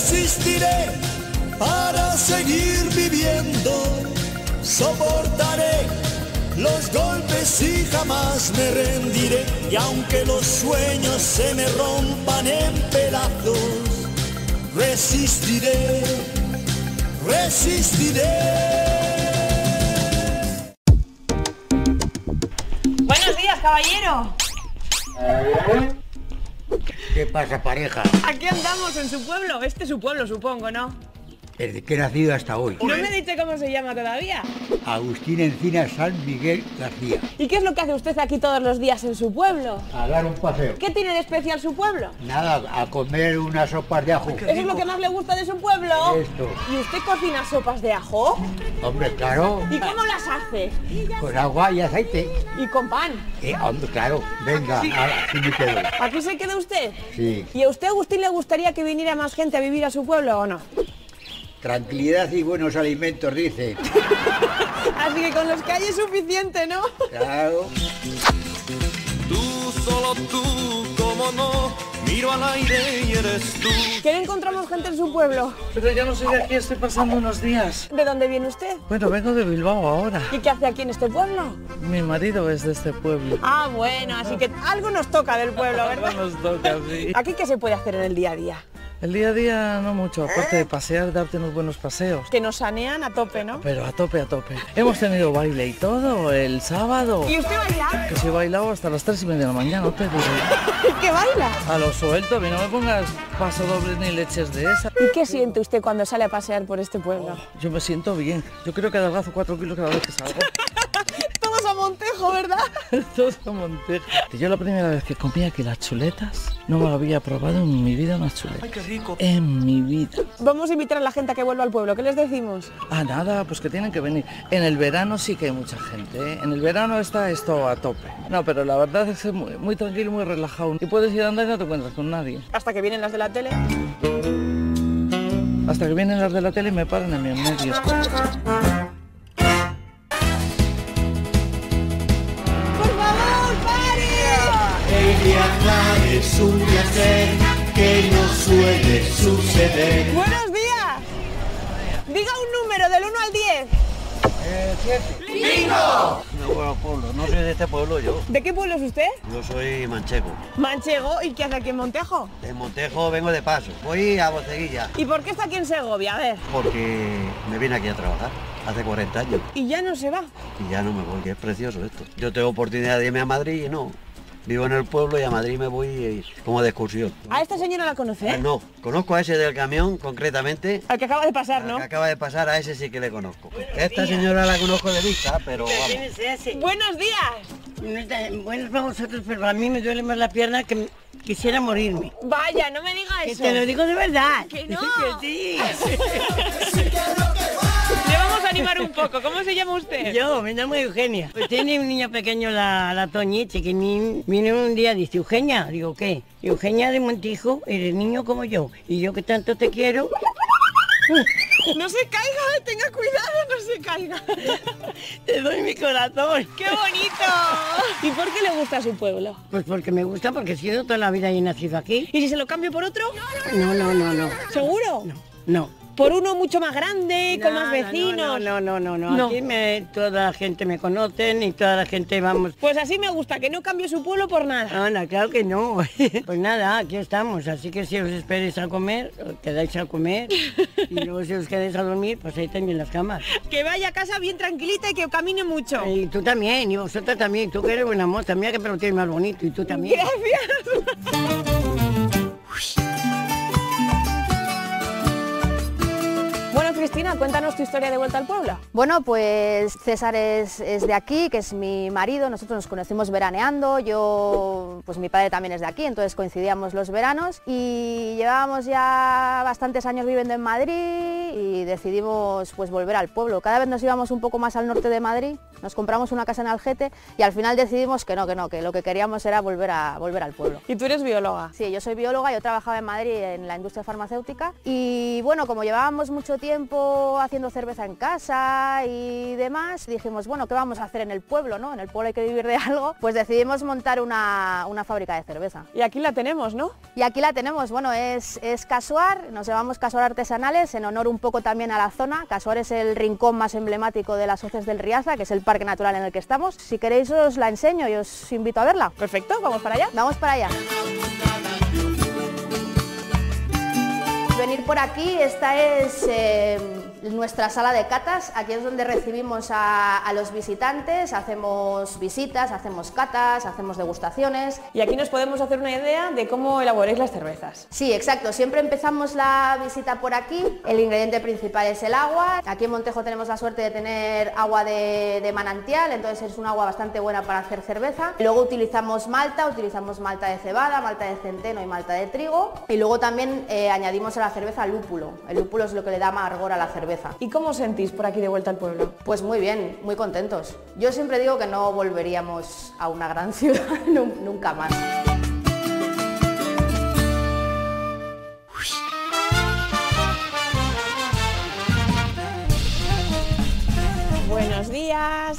Resistiré para seguir viviendo, soportaré los golpes y jamás me rendiré. Y aunque los sueños se me rompan en pedazos, resistiré, resistiré. Buenos días, caballero. ¿Qué pasa, pareja? Aquí andamos en su pueblo. Este es su pueblo, supongo, ¿no? Desde que he nacido hasta hoy. No me ha dicho cómo se llama todavía. Agustín Encinas San Miguel García. ¿Y qué es lo que hace usted aquí todos los días en su pueblo? A dar un paseo. ¿Qué tiene de especial su pueblo? Nada, a comer unas sopas de ajo. ¿Eso es lo que más le gusta de su pueblo? Esto. ¿Y usted cocina sopas de ajo? Hombre, claro. ¿Y cómo las hace? Con agua y aceite. ¿Y con pan? Hombre, claro. Venga, así me quedo. ¿Aquí se queda usted? Sí. ¿Y a usted, Agustín, le gustaría que viniera más gente a vivir a su pueblo o no? Tranquilidad y buenos alimentos, dice. Así que con los que hay es suficiente, ¿no? Claro. Tú, solo tú, cómo no, miro al aire y eres tú. ¿Que no encontramos gente en su pueblo? Pero ya no soy de aquí, estoy pasando unos días. ¿De dónde viene usted? Bueno, vengo de Bilbao ahora. ¿Y qué hace aquí en este pueblo? Mi marido es de este pueblo. Ah, bueno, así que algo nos toca del pueblo, ¿verdad? Algo nos toca, sí. ¿Aquí qué se puede hacer en el día a día? El día a día no mucho, aparte de pasear, darte unos buenos paseos. Que nos sanean a tope, ¿no? Pero a tope, a tope. Hemos tenido baile y todo el sábado. ¿Y usted baila? Que sí he bailado hasta las 3:30 de la mañana, no te digo. ¿Qué baila? A lo suelto, a mí no me pongas paso doble ni leches de esa. ¿Y qué siente usted cuando sale a pasear por este pueblo? Yo me siento bien. Yo creo que adelgazo 4 kilos cada vez que salgo. Todos a Montejo, ¿verdad? Todos a Montejo. Yo la primera vez que comí aquí las chuletas, no me había probado en mi vida unas chuletas. ¡Ay, qué rico! En mi vida. Vamos a invitar a la gente a que vuelva al pueblo. ¿Qué les decimos? Ah, nada, pues que tienen que venir. En el verano sí que hay mucha gente, ¿eh? En el verano está esto a tope. No, pero la verdad es que es muy tranquilo, muy relajado. Y puedes ir a andar y no te encuentras con nadie. Hasta que vienen las de la tele. Hasta que vienen las de la tele y me paran en mi medio. Es un placer que no suele suceder. ¡Buenos días! Diga un número del 1 al 10. 7. ¡5! No, bueno, pueblo, no soy de este pueblo yo. ¿De qué pueblo es usted? Yo soy manchego. Manchego, ¿y qué hace aquí en Montejo? De Montejo vengo de paso. Voy a Boceguilla. ¿Y por qué está aquí en Segovia? A ver. Porque me vine aquí a trabajar hace 40 años. ¿Y ya no se va? Y ya no me voy, que es precioso esto. Yo tengo oportunidad de irme a Madrid y no. Vivo en el pueblo y a Madrid me voy como de excursión. ¿A esta señora la conoce? No, conozco a ese del camión concretamente. Al que acaba de pasar, ¿no? Al que acaba de pasar, a ese sí que le conozco. Esta señora la conozco de vista, pero vamos. ¡Buenos días! Buenos para vosotros, pero a mí me duele más la pierna que quisiera morirme. Vaya, no me diga eso. Te lo digo de verdad. Que no. Que sí. Le vamos a animar un poco. ¿Cómo se llama usted? Yo, me llamo Eugenia. Pues tiene un niño pequeño, la Toñi, chiquinín. Vino un día y dice, Eugenia, digo, ¿qué? Eugenia de Montijo, eres niño como yo. Y yo que tanto te quiero. No se caiga, tenga cuidado, no se caiga. Te doy mi corazón. ¡Qué bonito! ¿Y por qué le gusta su pueblo? Pues porque me gusta, porque he sido toda la vida y he nacido aquí. ¿Y si se lo cambio por otro? No. ¿Seguro? No. ¿Por uno mucho más grande, con más vecinos? No. Aquí toda la gente me conocen y toda la gente vamos. Pues así me gusta, que no cambie su pueblo por nada. Anda, claro que no. Pues nada, aquí estamos. Así que si os esperéis a comer, os quedáis a comer. Y luego si os quedáis a dormir, pues ahí también las camas. Que vaya a casa bien tranquilita y que camine mucho. Y tú también, y vosotros también. Tú que eres buena moza, mira que pelo tienes más bonito. Y tú también. Gracias. Bueno, Cristina, cuéntanos tu historia de vuelta al pueblo. Bueno, pues César es de aquí, que es mi marido, nosotros nos conocimos veraneando, pues mi padre también es de aquí, entonces coincidíamos los veranos y llevábamos ya bastantes años viviendo en Madrid y decidimos pues volver al pueblo. Cada vez nos íbamos un poco más al norte de Madrid, nos compramos una casa en Algete y al final decidimos que lo que queríamos era volver al pueblo. ¿Y tú eres bióloga? Sí, yo soy bióloga, yo trabajaba en Madrid en la industria farmacéutica y bueno, como llevábamos mucho tiempo tiempo haciendo cerveza en casa y demás, dijimos, bueno, ¿qué vamos a hacer en el pueblo, no? En el pueblo hay que vivir de algo, pues decidimos montar una fábrica de cerveza. Y aquí la tenemos, ¿no? Y aquí la tenemos, bueno, es Casuar, nos llamamos Casuar Artesanales, en honor un poco también a la zona. Casuar es el rincón más emblemático de las Hoces del Riaza, que es el parque natural en el que estamos. Si queréis os la enseño y os invito a verla. Perfecto, ¿vamos para allá? Vamos para allá. Venir por aquí, esta es nuestra sala de catas, aquí es donde recibimos a los visitantes, hacemos visitas, hacemos catas, hacemos degustaciones. Y aquí nos podemos hacer una idea de cómo elaboráis las cervezas. Sí, exacto, siempre empezamos la visita por aquí, el ingrediente principal es el agua, aquí en Montejo tenemos la suerte de tener agua de manantial, entonces es un agua bastante buena para hacer cerveza. Luego utilizamos malta de cebada, malta de centeno y malta de trigo, y luego también añadimos a la cerveza lúpulo, el lúpulo es lo que le da amargor a la cerveza. ¿Y cómo os sentís por aquí de vuelta al pueblo? Pues muy bien, muy contentos. Yo siempre digo que no volveríamos a una gran ciudad nunca más. Buenos días.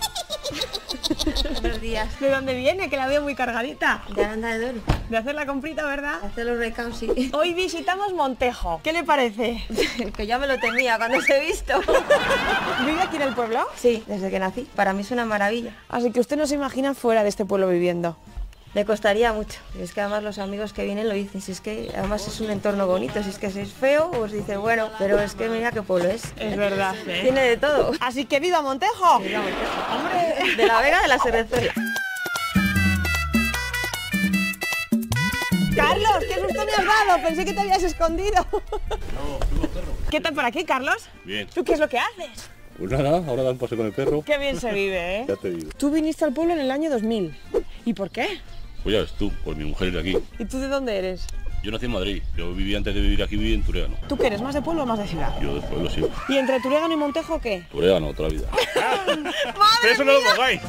Buenos días. ¿De dónde viene? Que la veo muy cargadita. De Aranda de Duero. De hacer la comprita, ¿verdad? De hacer los recados, sí. Hoy visitamos Montejo. ¿Qué le parece? Que ya me lo temía cuando os he visto. ¿Vive aquí en el pueblo? Sí, desde que nací. Para mí es una maravilla. Así que usted no se imagina fuera de este pueblo viviendo. Le costaría mucho. Es que además los amigos que vienen lo dicen. Si es que además es un entorno bonito. Si es que es feo, os dice, bueno, pero es que mira qué pueblo es. Es verdad, ¿eh? Tiene de todo. Así que ¡viva Montejo! ¡Viva Montejo! ¡Hombre! De la Vega de la Cervecería. ¡Carlos! ¡Qué susto me has dado! Pensé que te habías escondido. No, tengo perro. ¿Qué tal por aquí, Carlos? Bien. ¿Tú qué es lo que haces? Pues nada, ahora dan paseo con el perro. Qué bien se vive, ¿eh? Ya te digo. Tú viniste al pueblo en el año 2000. ¿Y por qué? Pues ya ves tú, pues mi mujer es de aquí. ¿Y tú de dónde eres? Yo nací en Madrid. Yo viví antes de vivir aquí, viví en Turegano. ¿Tú qué eres? ¿Más de pueblo o más de ciudad? Yo de pueblo sí. ¿Y entre Turegano y Montejo qué? Turegano, toda la vida. ¡Madre ¡Eso no lo pongáis!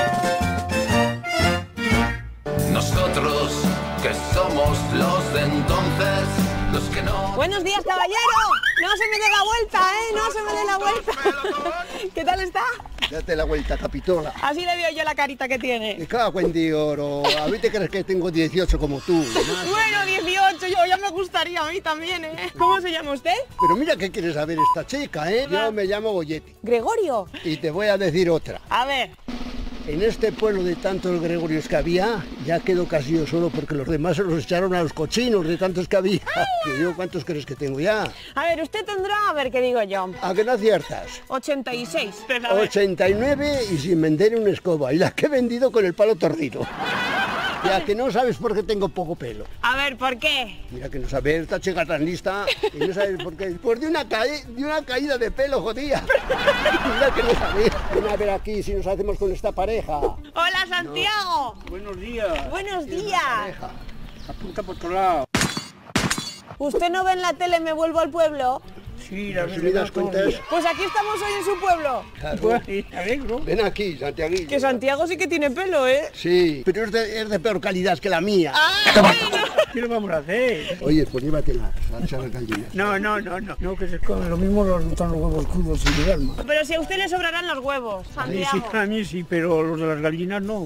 Nosotros, que somos los de entonces, los que no... ¡Buenos días, caballero! ¡No se me dé la vuelta, eh! ¡No se me dé la vuelta! ¿Qué tal está? Date la vuelta, capitola. Así le veo yo la carita que tiene. Me cago en Dios, oro. A mí te crees que tengo 18 como tú. Bueno, 18, yo ya me gustaría a mí también, ¿eh? ¿Cómo se llama usted? Pero mira qué quiere saber esta chica, ¿eh? Yo me llamo Goyetti. Gregorio. Y te voy a decir otra. A ver. En este pueblo de tantos Gregorios que había, ya quedo casi yo solo porque los demás se los echaron a los cochinos de tantos que había. Que yo, ¿cuántos crees que tengo ya? A ver, usted tendrá, a ver qué digo yo. ¿A qué no aciertas? 86. 89 y sin vender una escoba. Y la que he vendido con el palo torcido. Ya que no sabes por qué tengo poco pelo. A ver, ¿por qué? Mira que no sabes, esta chica tan lista y no sabes por qué. Pues de una caída de pelo, jodía. Mira que no sabes. Ven a ver aquí si nos hacemos con esta pareja. Hola, Santiago. No. Buenos días. Buenos días. Apunta por otro lado. ¿Usted no ve en la tele Me vuelvo al pueblo? Sí, las unidas cuentas. Pues aquí estamos hoy en su pueblo. Claro. Pues, ven aquí, Santiago. Que Santiago sí que tiene pelo, ¿eh? Sí, pero es de peor calidad que la mía. ¿Qué le vamos a hacer? Oye, pues llévate la salsa de gallinas. No, que se come. Lo mismo nos gustan los huevos crudos y de alma. Pero si a usted le sobrarán los huevos, Santiago. A mí sí, pero los de las gallinas no.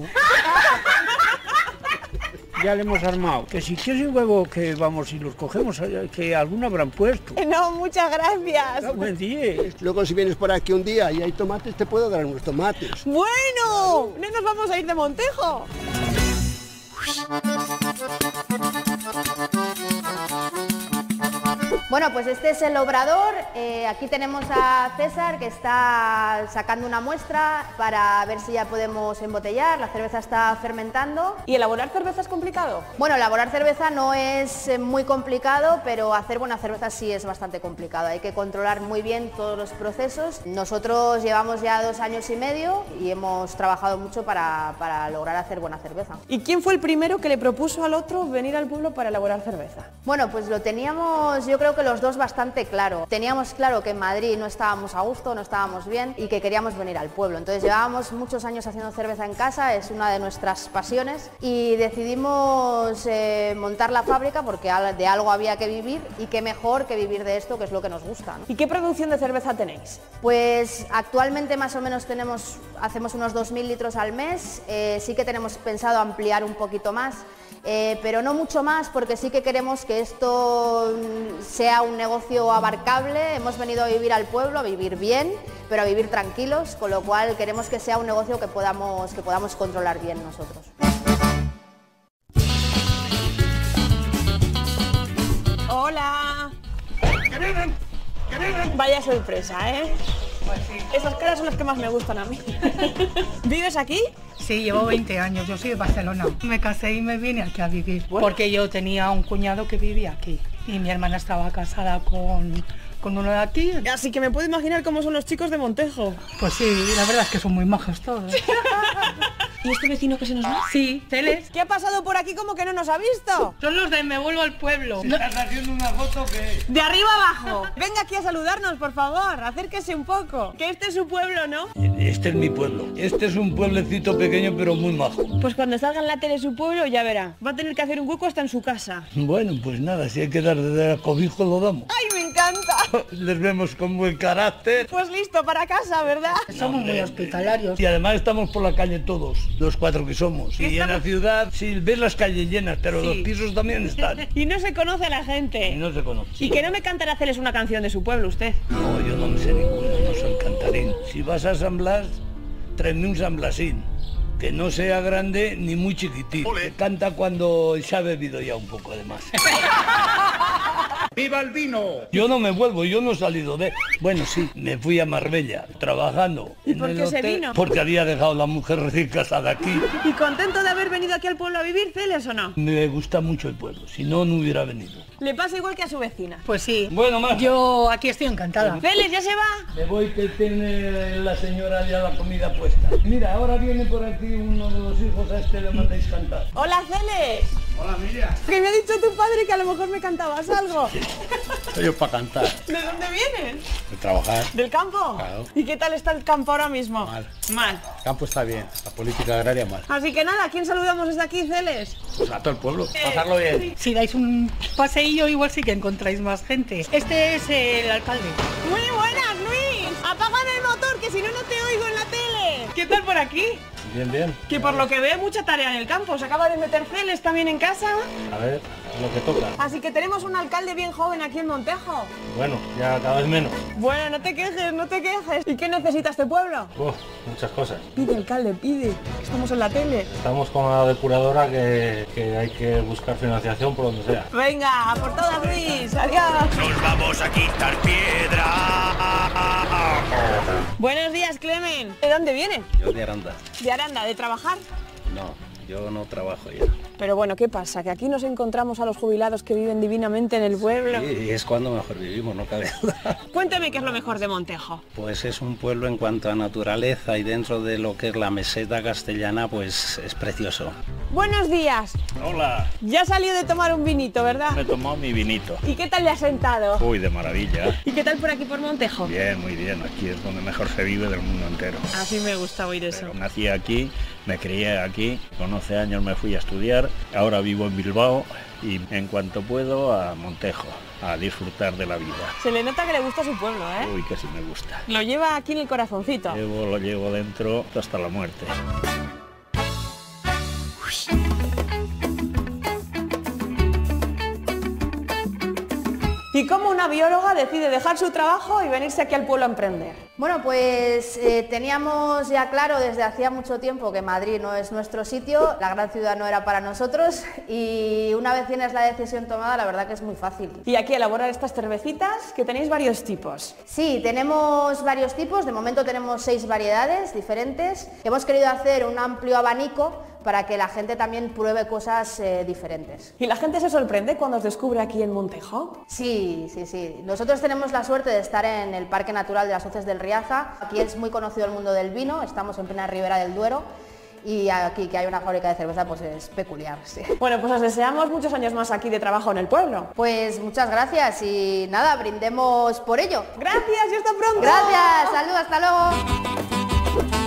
Ya le hemos armado. Que si quieres huevo, que vamos, si los cogemos, que alguno habrán puesto. No, muchas gracias. Buen día. Luego si vienes por aquí un día y hay tomates, te puedo dar unos tomates. Bueno, no nos vamos a ir de Montejo. Bueno, pues este es el obrador. Aquí tenemos a César que está sacando una muestra para ver si ya podemos embotellar. La cerveza está fermentando. ¿Y elaborar cerveza es complicado? Bueno, elaborar cerveza no es muy complicado, pero hacer buena cerveza sí es bastante complicado. Hay que controlar muy bien todos los procesos. Nosotros llevamos ya 2 años y medio y hemos trabajado mucho para lograr hacer buena cerveza. ¿Y quién fue el primero que le propuso al otro venir al pueblo para elaborar cerveza? Bueno, pues lo teníamos, yo creo que los dos bastante claro. Teníamos claro que en Madrid no estábamos a gusto, no estábamos bien y que queríamos venir al pueblo. Entonces llevábamos muchos años haciendo cerveza en casa, es una de nuestras pasiones, y decidimos montar la fábrica porque de algo había que vivir, y qué mejor que vivir de esto, que es lo que nos gusta, ¿no? ¿Y qué producción de cerveza tenéis? Pues actualmente más o menos hacemos unos 2000 litros al mes. Sí que tenemos pensado ampliar un poquito más, pero no mucho más, porque sí que queremos que esto sea un negocio abarcable. Hemos venido a vivir al pueblo, a vivir bien, pero a vivir tranquilos, con lo cual queremos que sea un negocio que podamos controlar bien nosotros. ¡Hola! Vaya sorpresa, ¿eh? Pues sí. Esas caras son las que más me gustan a mí. ¿Vives aquí? Sí, llevo 20 años, yo soy de Barcelona. Me casé y me vine aquí a vivir, porque yo tenía un cuñado que vivía aquí y mi hermana estaba casada con uno de aquí. Así que me puedo imaginar cómo son los chicos de Montejo. Pues sí, la verdad es que son muy majos todos. ¿Y este vecino que se nos va? Sí, Celes. ¿Qué ha pasado por aquí como que no nos ha visto? Son los de Me Vuelvo al Pueblo. ¿Estás haciendo una foto que? De arriba abajo. Venga aquí a saludarnos, por favor. Acérquese un poco. Que este es su pueblo, ¿no? Este es mi pueblo. Este es un pueblecito pequeño pero muy majo. Pues cuando salga en la tele su pueblo ya verá. Va a tener que hacer un hueco hasta en su casa. Bueno, pues nada, si hay que dar de cobijo lo damos. ¡Ay, me encanta! Les vemos con buen carácter. Pues listo, para casa, ¿verdad? Somos muy hospitalarios. Y además estamos por la calle todos, los 4 que somos. Y en la ciudad, sí, ves las calles llenas, pero Sí. los pisos también están. Y no se conoce a la gente. Y no se conoce. Y que no me cantará hacerles una canción de su pueblo, usted. No, yo no me sé ninguna, no soy cantarín. Si vas a San Blas, tráeme un San Blasín. Que no sea grande ni muy chiquitín. Que canta cuando se ha bebido ya un poco, además. ¡Viva el vino! Yo no me vuelvo, yo no he salido de... Bueno, sí, me fui a Marbella, trabajando. ¿Y en por el qué se hotel, vino? Porque había dejado la mujer recién casada aquí. ¿Y contento de haber venido aquí al pueblo a vivir, Celes, o no? Me gusta mucho el pueblo, si no, no hubiera venido. Le pasa igual que a su vecina. Pues sí. Bueno, más. Yo aquí estoy encantada. Celes, ¿ya se va? Me voy, que tiene la señora ya la comida puesta. Mira, ahora viene por aquí uno de los hijos, a este le mandéis cantar. Hola, Celes. Hola, Miriam. Que me ha dicho tu padre que a lo mejor me cantabas algo. Soy yo para cantar, ¿De dónde vienes? de trabajar. ¿Del campo? Claro. ¿Y qué tal está el campo ahora mismo? Mal. Mal. El campo está bien, la política agraria mal. Así que nada, ¿a quién saludamos desde aquí, Celes? Pues a todo el pueblo, pasarlo bien. Si dais un paseillo igual sí que encontráis más gente. Este es el alcalde. Muy buenas, Luis. Apágame el motor, que si no, no te oigo en la tele. ¿Qué tal por aquí? Bien, bien. Que por lo que veo, mucha tarea en el campo. Se acaba de meter Celes también en casa. A ver, lo que toca. Así que tenemos un alcalde bien joven aquí en Montejo. Bueno, ya cada vez menos. Bueno, no te quejes, no te quejes. ¿Y qué necesita este pueblo? Muchas cosas. Pide, alcalde, pide. Estamos en la tele. Estamos con la depuradora que hay que buscar financiación por donde sea. Venga, a por todas, Luis. Adiós. Nos vamos a quitar piedra. Buenos días, Clemen. ¿De dónde viene? Yo de Aranda. ¿De Aranda? ¿De trabajar? No, yo no trabajo ya. Pero bueno, ¿qué pasa? Que aquí nos encontramos a los jubilados que viven divinamente en el pueblo. Y es cuando mejor vivimos, no cabe duda. Cuéntame qué es lo mejor de Montejo. Pues es un pueblo en cuanto a naturaleza y dentro de lo que es la meseta castellana, pues es precioso. Buenos días. Hola. Ya salió de tomar un vinito, ¿verdad? Me he tomado mi vinito. ¿Y qué tal le ha sentado? Uy, de maravilla. ¿Y qué tal por aquí por Montejo? Bien, muy bien. Aquí es donde mejor se vive del mundo entero. Así me gusta oír eso. Nací aquí, me crié aquí, con 11 años me fui a estudiar, ahora vivo en Bilbao y en cuanto puedo a Montejo, a disfrutar de la vida. Se le nota que le gusta su pueblo, ¿eh? Uy, que sí me gusta. Lo lleva aquí en el corazoncito. Lo llevo dentro hasta la muerte. ¿Y cómo una bióloga decide dejar su trabajo y venirse aquí al pueblo a emprender? Bueno, pues teníamos ya claro desde hacía mucho tiempo que Madrid no es nuestro sitio, la gran ciudad no era para nosotros y una vez tienes la decisión tomada, la verdad que es muy fácil. Y aquí elaborar estas cervecitas, que tenéis varios tipos. Sí, tenemos varios tipos, de momento tenemos 6 variedades diferentes. Hemos querido hacer un amplio abanico para que la gente también pruebe cosas diferentes. ¿Y la gente se sorprende cuando os descubre aquí en Montejo? Sí, sí, sí. Nosotros tenemos la suerte de estar en el Parque Natural de las Hoces del Riaza. Aquí es muy conocido el mundo del vino, estamos en plena ribera del Duero. y aquí que hay una fábrica de cerveza pues es peculiar, sí. Bueno, pues os deseamos muchos años más aquí de trabajo en el pueblo. Pues muchas gracias y nada, brindemos por ello. Gracias y hasta pronto. Gracias, salud, hasta luego.